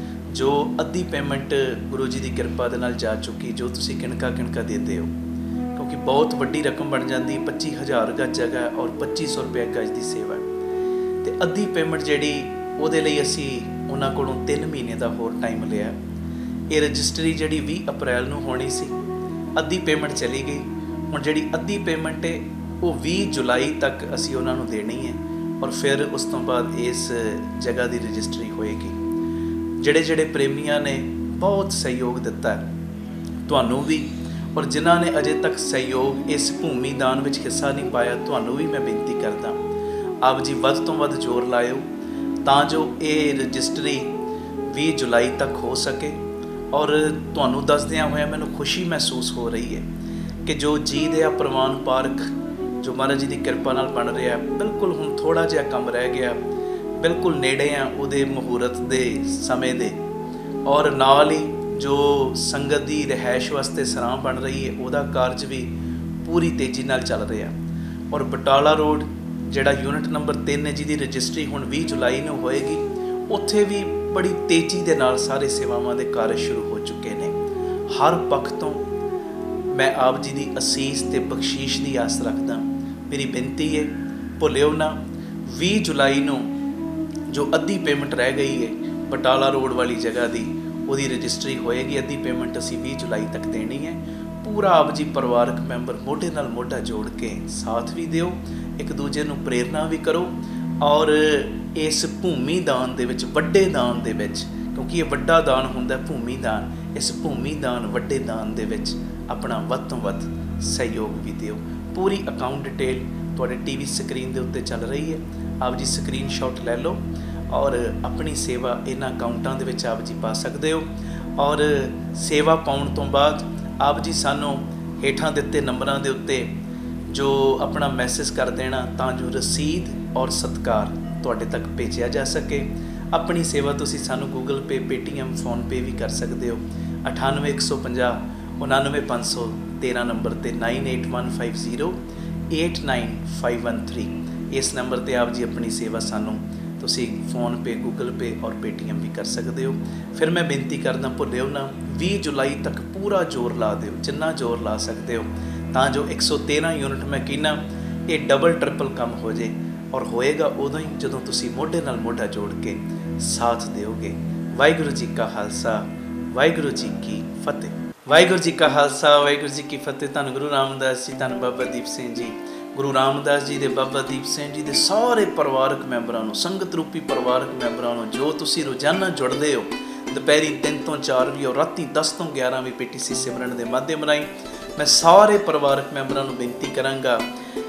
ਜੋ ਅੱਧੀ ਪੇਮੈਂਟ ਗੁਰੂ ਜੀ ਦੀ ਕਿਰਪਾ ਦੇ ਨਾਲ ਜਾ ਚੁੱਕੀ, ਜੋ ਤੁਸੀਂ ਕਿਣਕਾ ਕਿਣਕਾ ਦਿੰਦੇ ਹੋ, ਕਿਉਂਕਿ ਬਹੁਤ ਵੱਡੀ ਰਕਮ ਬਣ ਜਾਂਦੀ। ਪੱਚੀ ਹਜ਼ਾਰ ਗਜ ਜਗ੍ਹਾ ਔਰ ਪੱਚੀ ਸੌ ਰੁਪਏ ਗਜ ਦੀ ਸੇਵਾ, ਅਤੇ ਅੱਧੀ ਪੇਮੈਂਟ ਜਿਹੜੀ ਉਹਦੇ ਲਈ ਅਸੀਂ ਉਹਨਾਂ ਕੋਲੋਂ ਤਿੰਨ ਮਹੀਨੇ ਦਾ ਹੋਰ ਟਾਈਮ ਲਿਆ। ਇਹ ਰਜਿਸਟਰੀ ਜਿਹੜੀ ਵੀਹ ਅਪ੍ਰੈਲ ਨੂੰ ਹੋਣੀ ਸੀ, ਅੱਧੀ ਪੇਮੈਂਟ ਚਲੀ ਗਈ। ਹੁਣ ਜਿਹੜੀ ਅੱਧੀ ਪੇਮੈਂਟ ਹੈ ਉਹ ਵੀਹ ਜੁਲਾਈ ਤੱਕ ਅਸੀਂ ਉਹਨਾਂ ਨੂੰ ਦੇਣੀ ਹੈ ਔਰ ਫਿਰ ਉਸ ਤੋਂ ਬਾਅਦ ਇਸ ਜਗ੍ਹਾ ਦੀ ਰਜਿਸਟਰੀ ਹੋਏਗੀ। ਜਿਹੜੇ ਜਿਹੜੇ ਪ੍ਰੇਮੀਆਂ ਨੇ ਬਹੁਤ ਸਹਿਯੋਗ ਦਿੱਤਾ ਤੁਹਾਨੂੰ ਵੀ, ਔਰ ਜਿਨ੍ਹਾਂ ਨੇ ਅਜੇ ਤੱਕ ਸਹਿਯੋਗ ਇਸ ਭੂਮੀ ਦਾਨ ਵਿੱਚ ਹਿੱਸਾ ਨਹੀਂ ਪਾਇਆ, ਤੁਹਾਨੂੰ ਵੀ ਮੈਂ ਬੇਨਤੀ ਕਰਦਾ, ਆਪ ਜੀ ਵੱਧ ਤੋਂ ਵੱਧ ਜ਼ੋਰ ਲਾਇਓ ਤਾਂ ਜੋ ਇਹ ਰਜਿਸਟਰੀ ਵੀਹ ਜੁਲਾਈ ਤੱਕ ਹੋ ਸਕੇ। ਔਰ ਤੁਹਾਨੂੰ ਦੱਸਦਿਆਂ ਹੋਇਆ ਮੈਨੂੰ ਖੁਸ਼ੀ ਮਹਿਸੂਸ ਹੋ ਰਹੀ ਹੈ ਕਿ ਜੋ ਜੀ ਦੇ ਆ ਪ੍ਰਵਾਨ ਪਾਰਕ ਜੋ ਮਹਾਰਾਜ ਜੀ ਦੀ ਕਿਰਪਾ ਨਾਲ ਬਣ ਰਿਹਾ, ਬਿਲਕੁਲ ਹੁਣ ਥੋੜ੍ਹਾ ਜਿਹਾ ਕੰਮ ਰਹਿ ਗਿਆ, ਬਿਲਕੁਲ ਨੇੜੇ ਆ ਉਹਦੇ ਮੁਹੂਰਤ ਦੇ ਸਮੇਂ ਦੇ। ਔਰ ਨਾਲ ਹੀ ਜੋ ਸੰਗਤ ਦੀ ਰਿਹਾਇਸ਼ ਵਾਸਤੇ ਸਰਾਂ ਬਣ ਰਹੀ ਹੈ, ਉਹਦਾ ਕਾਰਜ ਵੀ ਪੂਰੀ ਤੇਜ਼ੀ ਨਾਲ ਚੱਲ ਰਿਹਾ। ਔਰ ਬਟਾਲਾ ਰੋਡ ਜਿਹੜਾ ਯੂਨਿਟ ਨੰਬਰ ਤਿੰਨ ਹੈ, ਜਿਹਦੀ ਰਜਿਸਟਰੀ ਹੁਣ ਵੀਹ ਜੁਲਾਈ ਨੂੰ ਹੋਏਗੀ, ਉੱਥੇ ਵੀ ਬੜੀ ਤੇਜ਼ੀ ਦੇ ਨਾਲ ਸਾਰੇ ਸੇਵਾਵਾਂ ਦੇ ਕਾਰਜ ਸ਼ੁਰੂ ਹੋ ਚੁੱਕੇ ਨੇ। ਹਰ ਪੱਖ ਤੋਂ ਮੈਂ ਆਪ ਜੀ ਦੀ ਅਸੀਸ ਤੇ ਬਖਸ਼ੀਸ਼ ਦੀ ਆਸ ਰੱਖਦਾ। ਮੇਰੀ ਬੇਨਤੀ ਹੈ, ਭੁੱਲਿਓ ਨਾ, ਵੀਹ ਜੁਲਾਈ ਨੂੰ ਜੋ ਅੱਧੀ ਪੇਮੈਂਟ ਰਹਿ ਗਈ ਹੈ ਬਟਾਲਾ ਰੋਡ ਵਾਲੀ ਜਗ੍ਹਾ ਦੀ, ਉਹਦੀ ਰਜਿਸਟਰੀ ਹੋਏਗੀ। ਅੱਧੀ ਪੇਮੈਂਟ ਅਸੀਂ ਵੀਹ ਜੁਲਾਈ ਤੱਕ ਦੇਣੀ ਹੈ। ਪੂਰਾ ਆਪ ਜੀ ਪਰਿਵਾਰਕ ਮੈਂਬਰ ਮੋਢੇ ਨਾਲ ਮੋਢਾ ਜੋੜ ਕੇ ਸਾਥ ਵੀ ਦਿਓ, ਇੱਕ ਦੂਜੇ ਨੂੰ ਪ੍ਰੇਰਨਾ ਵੀ ਕਰੋ। ਔਰ ਇਸ ਭੂਮੀ ਦਾਨ ਦੇ ਵਿੱਚ, ਵੱਡੇ ਦਾਨ ਦੇ ਵਿੱਚ, ਕਿਉਂਕਿ ਇਹ ਵੱਡਾ ਦਾਨ ਹੁੰਦਾ ਭੂਮੀ ਦਾਨ, ਇਸ ਭੂਮੀ ਦਾਨ ਵੱਡੇ ਦਾਨ ਦੇ ਵਿੱਚ ਆਪਣਾ ਵੱਧ ਤੋਂ ਵੱਧ ਸਹਿਯੋਗ ਵੀ ਦਿਓ। ਪੂਰੀ ਅਕਾਊਂਟ ਡਿਟੇਲ ਤੁਹਾਡੇ ਟੀ ਵੀ ਸਕਰੀਨ ਦੇ ਉੱਤੇ ਚੱਲ ਰਹੀ ਹੈ, ਆਪ ਜੀ ਸਕਰੀਨ ਸ਼ਾਟ ਲੈ ਲਓ ਔਰ ਆਪਣੀ ਸੇਵਾ ਇਹਨਾਂ ਅਕਾਊਂਟਾਂ ਦੇ ਵਿੱਚ ਆਪ ਜੀ ਪਾ ਸਕਦੇ ਹੋ। ਔਰ ਸੇਵਾ ਪਾਉਣ ਤੋਂ ਬਾਅਦ ਆਪ ਜੀ ਸਾਨੂੰ ਹੇਠਾਂ ਦਿੱਤੇ ਨੰਬਰਾਂ ਦੇ ਉੱਤੇ ਜੋ ਆਪਣਾ ਮੈਸੇਜ ਕਰ ਦੇਣਾ, ਤਾਂ ਜੋ ਰਸੀਦ ਔਰ ਸਤਿਕਾਰ ਤੁਹਾਡੇ ਤੱਕ ਭੇਜਿਆ ਜਾ ਸਕੇ। अपनी सेवा तुसी सानू गूगल पे, पेटीएम, फोन पे भी कर सकते हो। अठानवे एक सौ पंजाह उनानवे पाँच सौ तेरह नंबर ते nine eight one five zero eight nine five one three इस नंबर ते आप जी अपनी सेवा सानू तुसी फोन पे, गूगल पे और पेटीएम भी कर सकते हो। फिर मैं बेनती करदा भुल्लिओ ना बीस जुलाई तक पूरा जोर ला दिओ, जिन्ना जोर ला सकते हो, तां जो एक सौ तेरह यूनिट मैं कहना ये डबल ट्रिपल काम हो जाए। और होएगा उदों ही जदों तुसी मोढे नाल मोढा जोड़ के साथ दोगे। वाहिगुरू जी का खालसा, वाहिगुरू जी की फतेह। वाहिगुरू जी का खालसा, वाहिगुरू जी की फतेह। धन गुरु रामदास जी, धन बाबा दीप सिंह जी। गुरु रामदास जी दे, बाबा दीप सिंह जी दे सारे परिवारक मैंबरां नूं, संगत रूपी परिवारक मैंबरां नूं जो तुसी रोजाना जुड़दे हो, दोपहरी तीन तो चार भी और राती दस तो ग्यारह भी पीटीसी सिमरन के माध्यम राही मैं सारे परिवारक मैंबरां नूं बेनती करांगा,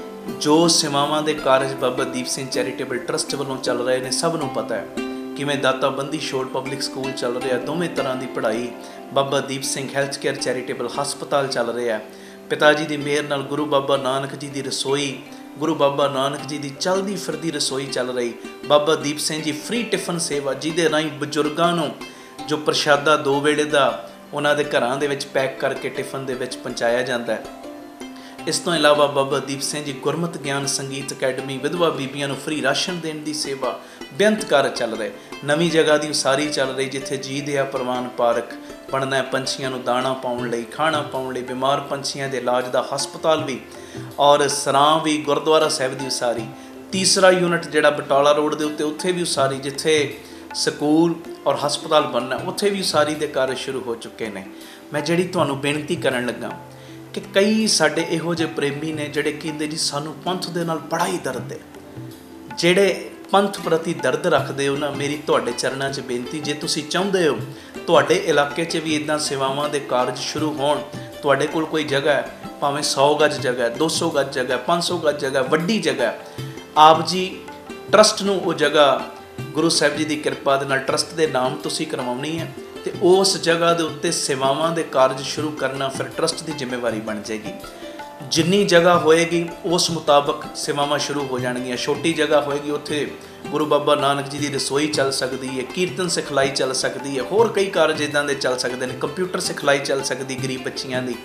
जो सेवावां दे कारज बाबा दीप सिंह चैरिटेबल ट्रस्ट वालों चल रहे हैं, सब नूं पता है किवें दाता बंदी छोड़ पब्लिक स्कूल चल रहा है, दोवें तरह की पढ़ाई, Baba Deep Singh health care charitable हस्पताल चल रहा है, पिता जी की मेहर नाल गुरु बाबा नानक जी की रसोई, गुरु बाबा नानक जी की चलती फिरती रसोई चल रही, बाबा दीप सिंह जी फ्री टिफन सेवा जिहदे राहीं बजुर्गों नूं जो प्रशादा दो वेले का उन्हां दे घरां दे विच पैक करके टिफन दे विच पहुँचाया जाता है। इस तो इलावा बाबा दीप सिंह जी गुरमत ज्ञान संगीत अकैडमी विधवा बीबियां नूं फ्री राशन देने की सेवा बेअंत कार्य चल रहे। नवी जगह की उसारी चल रही जिथे जी दिया प्रवान पार्क बनना है, पंछियों नूं दाणा पाउण लई, खाना पाउण लई, बीमार पंछियों के इलाज का हस्पताल भी और सरां भी, गुरुद्वारा साहिब की उसारी। तीसरा यूनिट जिहड़ा बटाला रोड के उत्ते उत्थे भी उसारी, जिथे स्कूल और हस्पताल बनना उत्थे भी उसारी के कार्य शुरू हो चुके हैं। मैं जिहड़ी तुहानूं बेनती करन लगा कि कई साडे इहो जे प्रेमी ने जिहड़े कहंदे जी सानूं पंथ दे नाल बड़ा ही दर्द है, जिहड़े पंथ प्रति दर्द रखदे हो ना, मेरी तुहाडे चरणां 'च बेनती, जे तुसीं चाहुंदे हो तुहाडे इलाके 'च भी इदां सेवावां दे कारज शुरू होण, तुहाडे कोल कोई जगह है, भावें सौ गज जगह है, दो सौ गज जगह है, पाँच सौ गज जगह, वड्डी जगह, आप जी ट्रस्ट नूं वो जगह गुरु साहिब जी की किरपा दे नाल ट्रस्ट के नाम तुसीं करवाउणी है तो उस जगह के उत्ते सेवावां दे कारज शुरू करना फिर ट्रस्ट की जिम्मेवारी बन जाएगी। जिन्नी जगह होएगी उस मुताबक सेवावां शुरू हो जाएगियां। छोटी जगह होएगी उत्थे गुरु बाबा नानक जी की रसोई चल सकती है, कीर्तन सिखलाई चल सकती है, होर कई कारज इदां दे चल सकते हैं, कंप्यूटर सिखलाई चल सकती गरीब बच्चियां दी।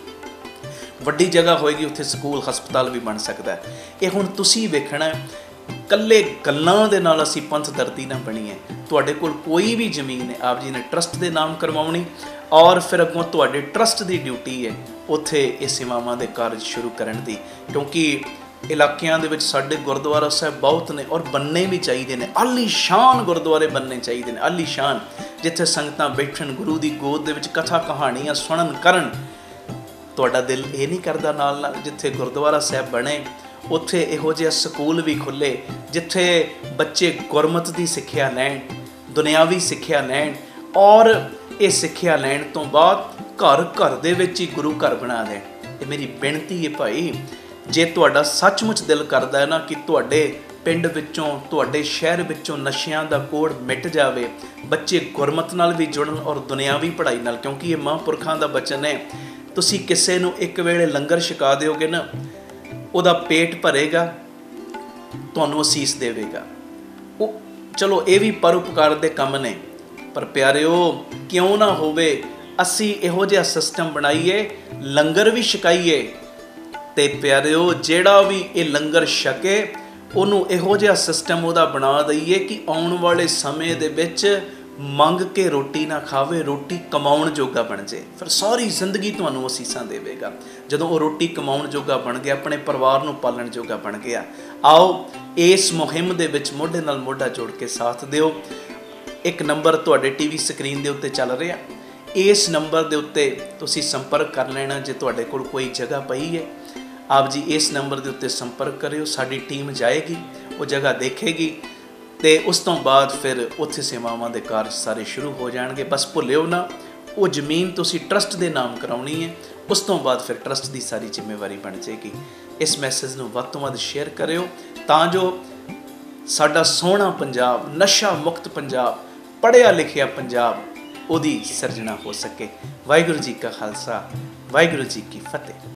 वड्डी जगह होएगी उत्थे स्कूल हस्पताल भी बन सकता है। ये हुण तुसीं वेखना कल्ले गल्लां दे नाल असीं पंथ दर्दी ना बणीए। तुहाडे कोल कोई भी जमीन है आप जी ने ट्रस्ट दे नाम करवाउणी और फिर अगों तुहाडे ट्रस्ट की ड्यूटी है उत्थे ये सेवावां दे कारज शुरू करन दी, क्योंकि इलाकिਆਂ ਦੇ ਵਿੱਚ ਸਾਡੇ गुरुद्वारा साहब बहुत ने और बनने भी चाहिए ने। आलीशान गुरुद्वारे बनने चाहिए ने, आलीशान जिथे संगतां बैठन गुरु की गोद दे विच कथा कहानियां सुनन करन। तुहाडा दिल ये नहीं करदा नाल नाल जिथे गुरुद्वारा साहब बने उत्थे इहो जिहा स्कूल भी खुले जिथे बच्चे गुरमत की सिक्ख्या लैण, दुनियावी सिक्ख्या लैण और ये सिक्ख्या लैण तो बाद घर घर दे विच ही गुरु घर बना देण। ये मेरी बेनती है भाई, जे तुहाडा सचमुच दिल करदा है ना कि तुहाडे पिंड विचों तुहाडे शहर विचों नशियां दा कोड़ मिट जावे, बच्चे गुरमत नाल भी जुड़न और दुनियावी पढ़ाई नाल, क्योंकि ये महापुरखां दा बचन है, तुसीं किसे नूं एक वेले लंगर छका दिओगे ना ਉਹਦਾ पेट भरेगा, ਤੁਹਾਨੂੰ ਅਸੀਸ ਦੇਵੇਗਾ। ਉਹ ਚਲੋ ਇਹ ਵੀ ਪਰਉਪਕਾਰ ਦੇ ਕੰਮ ਨੇ, ਪਰ ਪਿਆਰਿਓ ਕਿਉਂ ਨਾ ਹੋਵੇ ਅਸੀਂ ਇਹੋ ਜਿਹਾ ਸਿਸਟਮ ਬਣਾਈਏ ਲੰਗਰ ਵੀ ਛਕਾਈਏ ਤੇ ਪਿਆਰਿਓ ਜਿਹੜਾ ਵੀ ਇਹ ਲੰਗਰ ਛਕੇ ਉਹਨੂੰ ਇਹੋ ਜਿਹਾ ਸਿਸਟਮ ਉਹਦਾ ਬਣਾ ਦਈਏ ਕਿ ਆਉਣ ਵਾਲੇ ਸਮੇਂ ਦੇ ਵਿੱਚ ਮੰਗ के रोटी ना खावे, रोटी कमाउण जोगा बन जाए, फिर सारी जिंदगी तुहानूं असीसां देवेगा। जदों वो रोटी कमाउण जोगा बन गया, अपने परिवार नूं पालण जोगा बन गया। आओ इस मुहिम दे विच मोढे नाल मोढा जोड़ के साथ दिओ। एक नंबर तुहाडे टीवी स्क्रीन दे उत्ते चल रहा, इस नंबर दे उत्ते तुसीं संपर्क कर लेना। जे तुहाडे कोल कोई जगह पई है आप जी इस नंबर दे उत्ते संपर्क करिओ, साडी टीम जाएगी वो जगह देखेगी तो उस तो बाद फिर उत्थे सेवावां दे कारज सारे शुरू हो जाएंगे। बस भुल्लिओ ना वो जमीन तुसीं ट्रस्ट दे नाम कराउणी है, उस तो बाद फिर ट्रस्ट की सारी जिम्मेवारी बन जाएगी। इस मैसेज नूं वध तों वध शेयर करिओ तां जो साडा सोहना पंजाब, नशा मुक्त पंजाब, पढ़िया लिखिया पंजाब उहदी सिरजना हो सके। वाहिगुरू जी का खालसा, वाहिगुरू जी की फतेह।